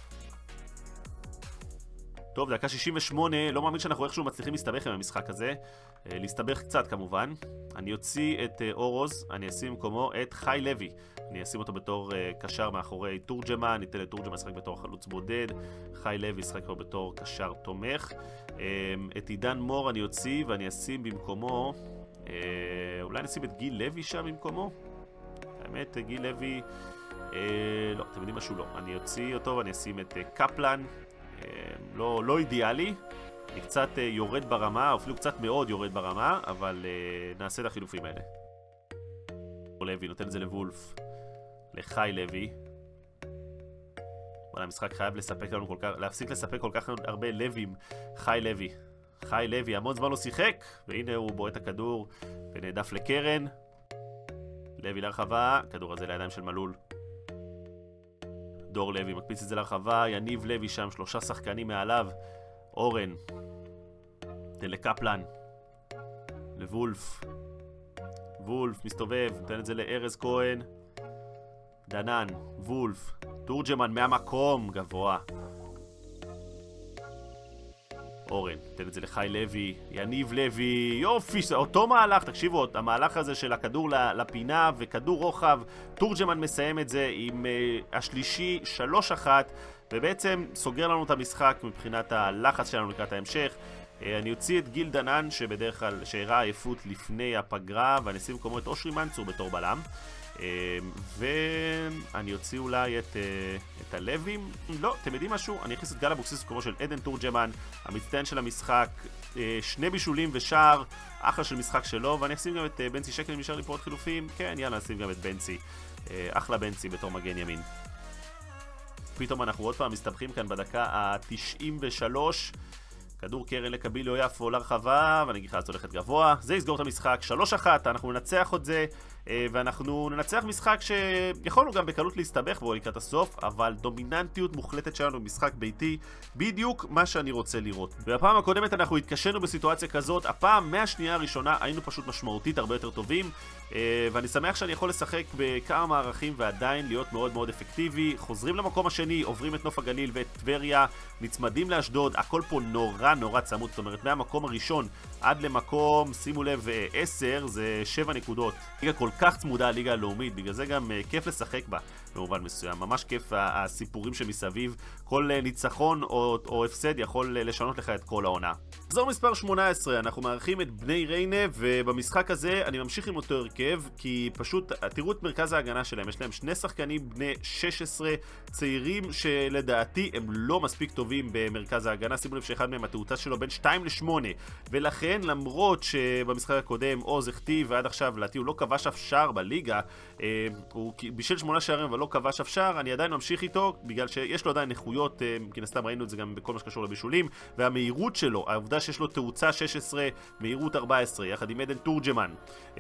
טוב, דקה 68, לא מאמין שאנחנו איכשהו מצליחים להסתבך עם המשחק הזה. להסתבך קצת כמובן. אני אוציא את אורוז, אני אשים במקומו את חי לוי. אני אשים אותו בתור קשר מאחורי תורג'מן, ניתן לתורג'מן לשחק בתור חלוץ בודד. חי לוי ישחק פה בתור קשר תומך. את עידן מור אני אוציא ואני אשים במקומו, אולי נשים את גיל לוי שם במקומו? האמת, גיל לוי, לא, אתם יודעים משהו? לא. אני אוציא אותו ואני אשים את קפלן. לא אידיאלי, אני קצת יורד ברמה, או אפילו קצת מאוד יורד ברמה, אבל נעשה את החילופים האלה. לוי נותן את זה לוולף, לחי לוי. המשחק חייב לספק לנו להפסיק לספק כל כך הרבה לווים. חי לוי, המון זמן לא שיחק, והנה הוא בועט הכדור ונעדף לקרן. לוי לרחבה, כדור הזה לידיים של מלול. דור לוי מקפיץ את זה לרחבה, יניב לוי שם, 3 שחקנים מעליו. אורן, תן לקפלן, לוולף, מסתובב, נותן את זה לארז כהן, דנן, וולף, תורג'מן מהמקום, גבוה. אורן, תן את זה לחי לוי, יניב לוי, יופי, זה אותו מהלך, תקשיבו, המהלך הזה של הכדור לפינה וכדור רוחב, תורג'מן מסיים את זה עם השלישי 3-1, ובעצם סוגר לנו את המשחק מבחינת הלחץ שלנו לקראת ההמשך. אני אוציא את גיל דנן, שבדרך כלל שהראה עייפות לפני הפגרה, ואני אשים במקומו את אושרי מנצור בתור בלם. ואני אוציא אולי את הלווים. לא, אתם יודעים משהו? אני אכניס את גל אבוקסיס במקומו של עדן תורג'מן, המצטיין של המשחק, 2 בישולים ושער, אחלה של משחק שלו, ואני אשים גם את בנצי שקל אם נשאר לי פה עוד חילופים. כן, יאללה, נשים גם את בנצי, אחלה בנצי בתור מגן ימין. פתאום אנחנו עוד פעם מסתבכים כאן בדקה ה-93, כדור קרן לקביליו יפו לרחבה, ואני אגיד לך, אז הולכת גבוה. זה יסגור את המשחק, 3-1, אנחנו ננצח את זה, ואנחנו ננצח משחק שיכולנו גם בקלות להסתבך בו לקראת הסוף, אבל דומיננטיות מוחלטת שלנו במשחק ביתי, בדיוק מה שאני רוצה לראות. ובפעם הקודמת אנחנו התקשנו בסיטואציה כזאת, הפעם מהשנייה הראשונה היינו פשוט משמעותית הרבה יותר טובים, ואני שמח שאני יכול לשחק בכמה מערכים ועדיין להיות מאוד מאוד אפקטיבי. חוזרים למקום השני, עוברים את נוף הגליל ואת טבריה, נצמדים לאשדוד, הכל פה נורא צמוד, זאת אומרת מהמקום הראשון עד למקום, שימו לב, 10 זה 7 נקודות. ליגה כל כך צמודה הליגה הלאומית, בגלל זה גם כיף לשחק בה במובן מסוים, ממש כיף הסיפורים שמסביב, כל ניצחון או הפסד יכול לשנות לך את כל העונה. מחזור מספר 18, אנחנו מארחים את בני ריינה, ובמשחק הזה אני ממשיך עם אותו הרכב, כי פשוט תראו את מרכז ההגנה שלהם, יש להם 2 שחקנים בני 16 צעירים שלדעתי הם לא מספיק טובים במרכז ההגנה, שימו לב שאחד מהם התאוצה שלו בין 2-8, ולכן למרות שבמשחק הקודם עוז הכתיב ועד עכשיו לדעתי הוא לא כבש אף שער בליגה, הוא בישל 8 שערים אבל לא כבש אף שער, אני עדיין ממשיך איתו בגלל שיש לו עדיין איכויות, כי נסתם ראינו את זה גם בכל מה שקשור לבישולים, והמהירות שלו, העובדה שיש לו תאוצה 16, מהירות 14, יחד עם עדן תורג'מן 15-14,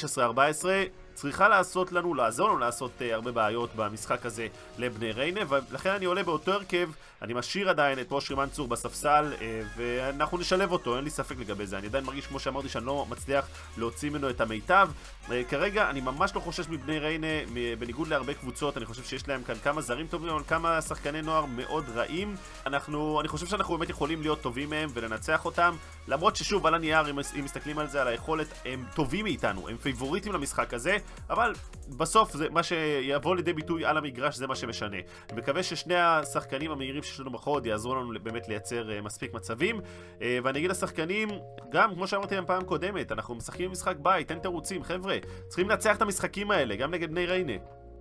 צריכה לעשות לנו, לעזור לנו לעשות הרבה בעיות במשחק הזה לבני ריינה, ולכן אני עולה באותו הרכב, אני משאיר עדיין את אושרי מנצור בספסל, ואנחנו נשלב אותו, אין לי ספק לגבי זה. אני עדיין מרגיש, כמו שאמרתי, שאני לא מצליח להוציא ממנו את המיטב. כרגע אני ממש לא חושש מבני ריינה, בניגוד להרבה קבוצות, אני חושב שיש להם כאן כמה זרים טובים, אבל כמה שחקני נוער מאוד רעים. אני חושב שאנחנו באמת יכולים להיות טובים מהם ולנצח אותם, למרות ששוב, על הנייר, אם מסתכלים על זה, על היכולת, הם טובים מאיתנו, הם פייבוריטים למשחק הזה, אבל בסוף זה מה שיבוא לידי ביטוי על המגרש, זה מה שמשנה. אני מקווה ששני השחקנים המהירים שיש לנו בחוד יעזרו לנו באמת לייצר מספיק מצבים, ואני אגיד לשחקנים, גם כמו שאמרתי להם פעם קודמת, אנחנו משחקים במשחק בית, אין תירוצים, חבר'ה, צריכים לנצח את המשחקים האלה, גם נגד בני ריינה.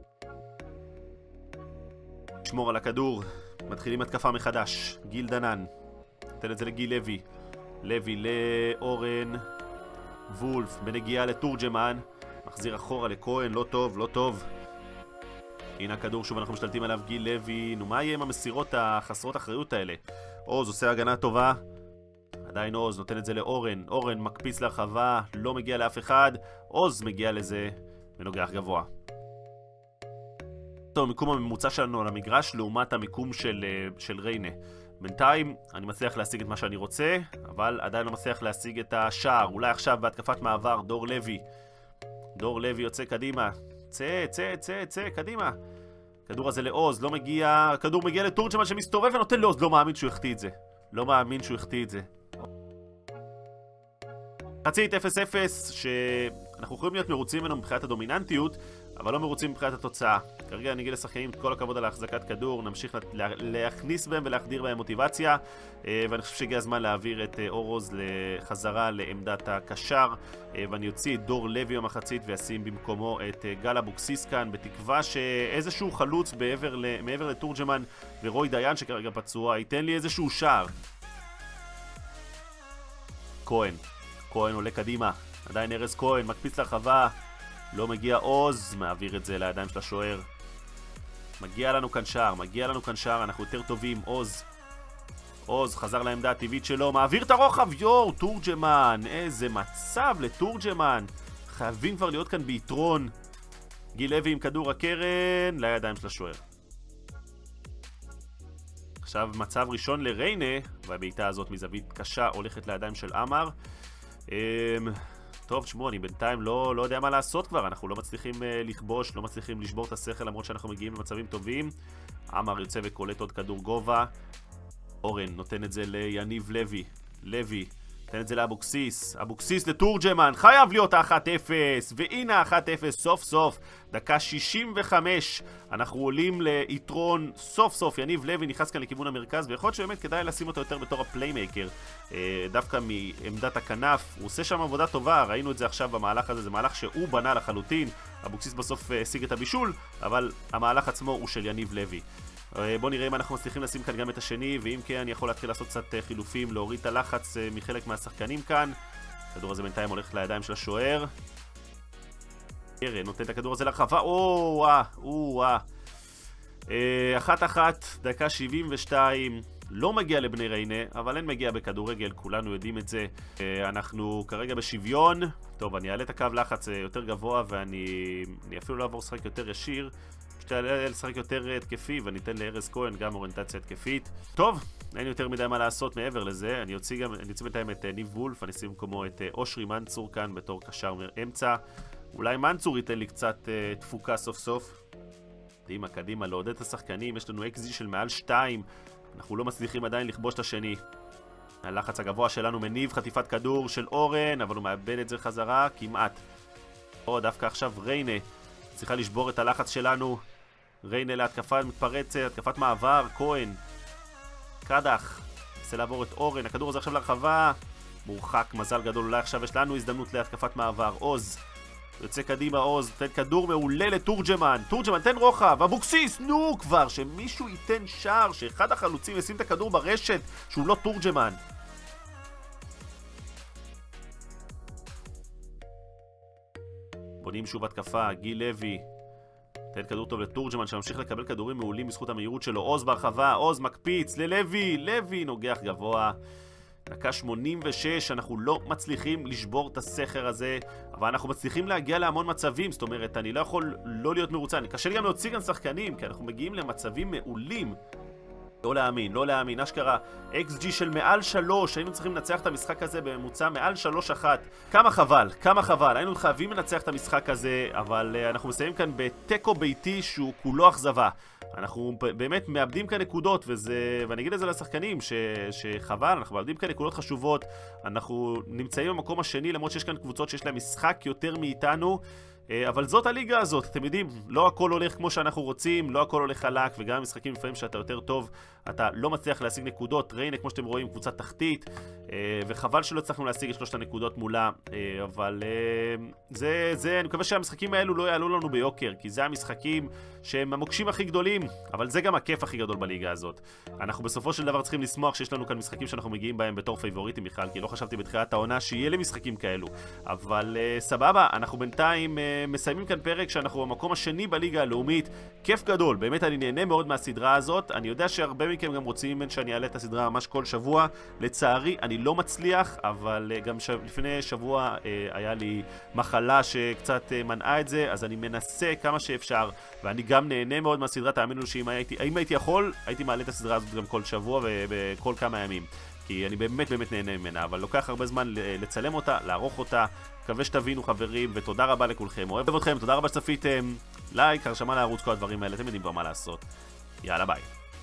שמור על הכדור, מתחילים התקפה מחדש, גיל דנן, נתן את זה לגיל לוי, לוי לאורן, וולף, בנגיעה לתורג'מן, מחזיר אחורה לכהן, לא טוב, לא טוב. הנה הכדור, שוב אנחנו משתלטים עליו, גיל לוי, נו מה יהיה עם המסירות החסרות אחריות האלה? עוז עושה הגנה טובה, עדיין עוז נותן את זה לאורן, אורן מקפיץ להרחבה, לא מגיע לאף אחד, עוז מגיע לזה ונוגח גבוה. טוב, המיקום הממוצע שלנו על המגרש לעומת המיקום של ריינה. בינתיים אני מצליח להשיג את מה שאני רוצה, אבל עדיין לא מצליח להשיג את השער. אולי עכשיו בהתקפת מעבר, דור לוי. דור לוי יוצא קדימה. צא, קדימה. כדור הזה לעוז, לא מגיע, הכדור מגיע לתורג'מן שמסתובב ונותן לעוז. לא מאמין שהוא החטיא את זה. לא מאמין שהוא החטיא את זה. חצית 0-0, שאנחנו יכולים להיות מרוצים ממנו מבחינת הדומיננטיות, אבל לא מרוצים מבחינת התוצאה. כרגע אני אגיד לשחקנים את כל הכבוד על ההחזקת כדור, נמשיך להכניס בהם ולהחדיר בהם מוטיבציה, ואני חושב שהגיע הזמן להעביר את אורוז לחזרה לעמדת הקשר, ואני אוציא את דור לוי במחצית ואשים במקומו את גל אבוקסיס כאן, בתקווה שאיזשהו חלוץ מעבר לתורג'מן ורוי דיין שכרגע פצוע ייתן לי איזשהו שער. כהן עולה קדימה, עדיין ארז כהן מקפיץ לרחבה, לא מגיע עוז, מעביר את זה לידיים של השוער. מגיע לנו כאן שער, אנחנו יותר טובים. עוז חזר לעמדה הטבעית שלו, מעביר את הרוחב, תורג'מן, איזה מצב לתורג'מן, חייבים כבר להיות כאן ביתרון. גיל לוי עם כדור הקרן לידיים של השוער. עכשיו מצב ראשון לריינה, והבעיטה הזאת מזווית קשה הולכת לידיים של אמר. טוב, תשמעו, אני בינתיים לא יודע מה לעשות כבר, אנחנו לא מצליחים לכבוש, לא מצליחים לשבור את השכל למרות שאנחנו מגיעים למצבים טובים. אמר יוצא וקולט עוד כדור גובה, אורן נותן את זה ליניב לוי, לוי, תן את זה לאבוקסיס, אבוקסיס לתורג'מן, חייב להיות 1-0, והנה 1-0 סוף סוף, דקה 65, אנחנו עולים ליתרון סוף סוף. יניב לוי נכנס כאן לכיוון המרכז, ויכול להיות שבאמת כדאי לשים אותו יותר בתור הפליימייקר, דווקא מעמדת הכנף. הוא עושה שם עבודה טובה, ראינו את זה עכשיו במהלך הזה, זה מהלך שהוא בנה לחלוטין. אבוקסיס בסוף השיג את הבישול, אבל המהלך עצמו הוא של יניב לוי. בואו נראה אם אנחנו מצליחים לשים כאן גם את השני, ואם כן אני יכול להתחיל לעשות קצת חילופים, להוריד את הלחץ מחלק מהשחקנים כאן. הכדור הזה בינתיים הולך לידיים של השוער. נותן את הכדור הזה לרחבה, 1-1, דקה 72, לא מגיע לבני ריינה, אבל אין מגיע בכדורגל, כולנו יודעים את זה. אנחנו כרגע בשוויון. טוב, אני אעלה את הקו לחץ יותר גבוה, ואני אפילו לא אעבור לשחק יותר ישיר, פשוט אעלה לשחק יותר התקפי, ואני אתן לארז כהן גם אוריינטציה התקפית. טוב, אין יותר מדי מה לעשות מעבר לזה. אני אוציא בינתיים את ניב וולף, אני אשים במקומו את אושרי מנצור כאן בתור קשר אמצע. אולי מנצור ייתן לי קצת תפוקה סוף סוף. קדימה, לעודד את השחקנים, יש לנו XG של מעל 2, אנחנו לא מצליחים עדיין לכבוש את השני. הלחץ הגבוה שלנו מניב חטיפת כדור של אורן, אבל הוא מאבד את זה חזרה, כמעט. דווקא עכשיו ריינה צריכה לשבור את הלחץ שלנו. ריינה להתקפה מתפרצת, התקפת מעבר, כהן, קדח, נסה לעבור את אורן, הכדור הזה עכשיו לרחבה, מורחק, מזל גדול, אולי עכשיו יש לנו הזדמנות להתקפת מעבר. עוז יוצא קדימה, עוז, תן כדור מעולה לתורג'מן, תורג'מן תן רוחב, אבוקסיס, נו כבר, שמישהו ייתן שער, שאחד החלוצים ישים את הכדור ברשת, שהוא לא תורג'מן. בונים שוב התקפה, גיל לוי, תן כדור טוב לתורג'מן שממשיך לקבל כדורים מעולים בזכות המהירות שלו. עוז ברחבה, עוז מקפיץ ללוי, לוי נוגח גבוה. דקה 86, אנחנו לא מצליחים לשבור את הסכר הזה, אבל אנחנו מצליחים להגיע להמון מצבים. זאת אומרת, אני לא יכול לא להיות מרוצה, קשה לי גם להוציא כאן שחקנים, כי אנחנו מגיעים למצבים מעולים. לא להאמין, אשכרה XG של מעל 3, היינו צריכים לנצח את המשחק הזה בממוצע מעל 3-1. כמה חבל, היינו חייבים לנצח את המשחק הזה, אבל אנחנו מסיימים כאן בטקו ביתי שהוא כולו אכזבה. אנחנו באמת מאבדים כאן נקודות, ואני אגיד את זה לשחקנים, שחבל, אנחנו מאבדים כאן נקודות חשובות, אנחנו נמצאים במקום השני, למרות שיש כאן קבוצות שיש להם משחק יותר מאיתנו, אבל זאת הליגה הזאת, אתם יודעים, לא הכל הולך כמו שאנחנו רוצים, לא הכל הולך חלק, וגם המשחקים לפעמים שאתה יותר טוב, אתה לא מצליח להשיג נקודות. ריינה, כמו שאתם רואים, קבוצה תחתית, וחבל שלא הצלחנו להשיג את 3 הנקודות מולה, אבל אני מקווה שהמשחקים האלו לא יעלו לנו ביוקר, כי זה המשחקים שהם המוקשים הכי גדולים, אבל זה גם הכיף הכי גדול בליגה הזאת. אנחנו בסופו של דבר צריכים לשמוח שיש לנו כאן משחקים שאנחנו מגיעים בהם בתור פייבוריטים בכלל, כי לא חשבתי בתחילת העונה שיהיה לי משחקים כאלו, אבל סבבה, אנחנו בינתיים מסיימים כאן פרק שאנחנו במקום השני בליגה הלאומית. כיף גדול, באמת אני נהנה מאוד מהסדרה הזאת. אני יודע שהרבה מכם גם רוצים שאני אעלה את הסדרה ממש כל שבוע, לצערי אני לא מצליח, אבל גם לפני שבוע היה לי מחלה שקצת מנעה את זה, אז אני מנסה כמה שאפשר, ואני גם נהנה מאוד מהסדרה. תאמינו שאם הייתי יכול, הייתי מעלה את הסדרה הזאת גם כל שבוע ובכל כמה ימים, כי אני באמת נהנה ממנה, אבל לוקח הרבה זמן לצלם אותה, לערוך אותה. מקווה שתבינו חברים, ותודה רבה לכולכם, אוהב אתכם, תודה רבה שצפיתם, לייק, הרשמה לערוץ, כל הדברים האלה, אתם יודעים כבר מה לעשות. יאללה ביי.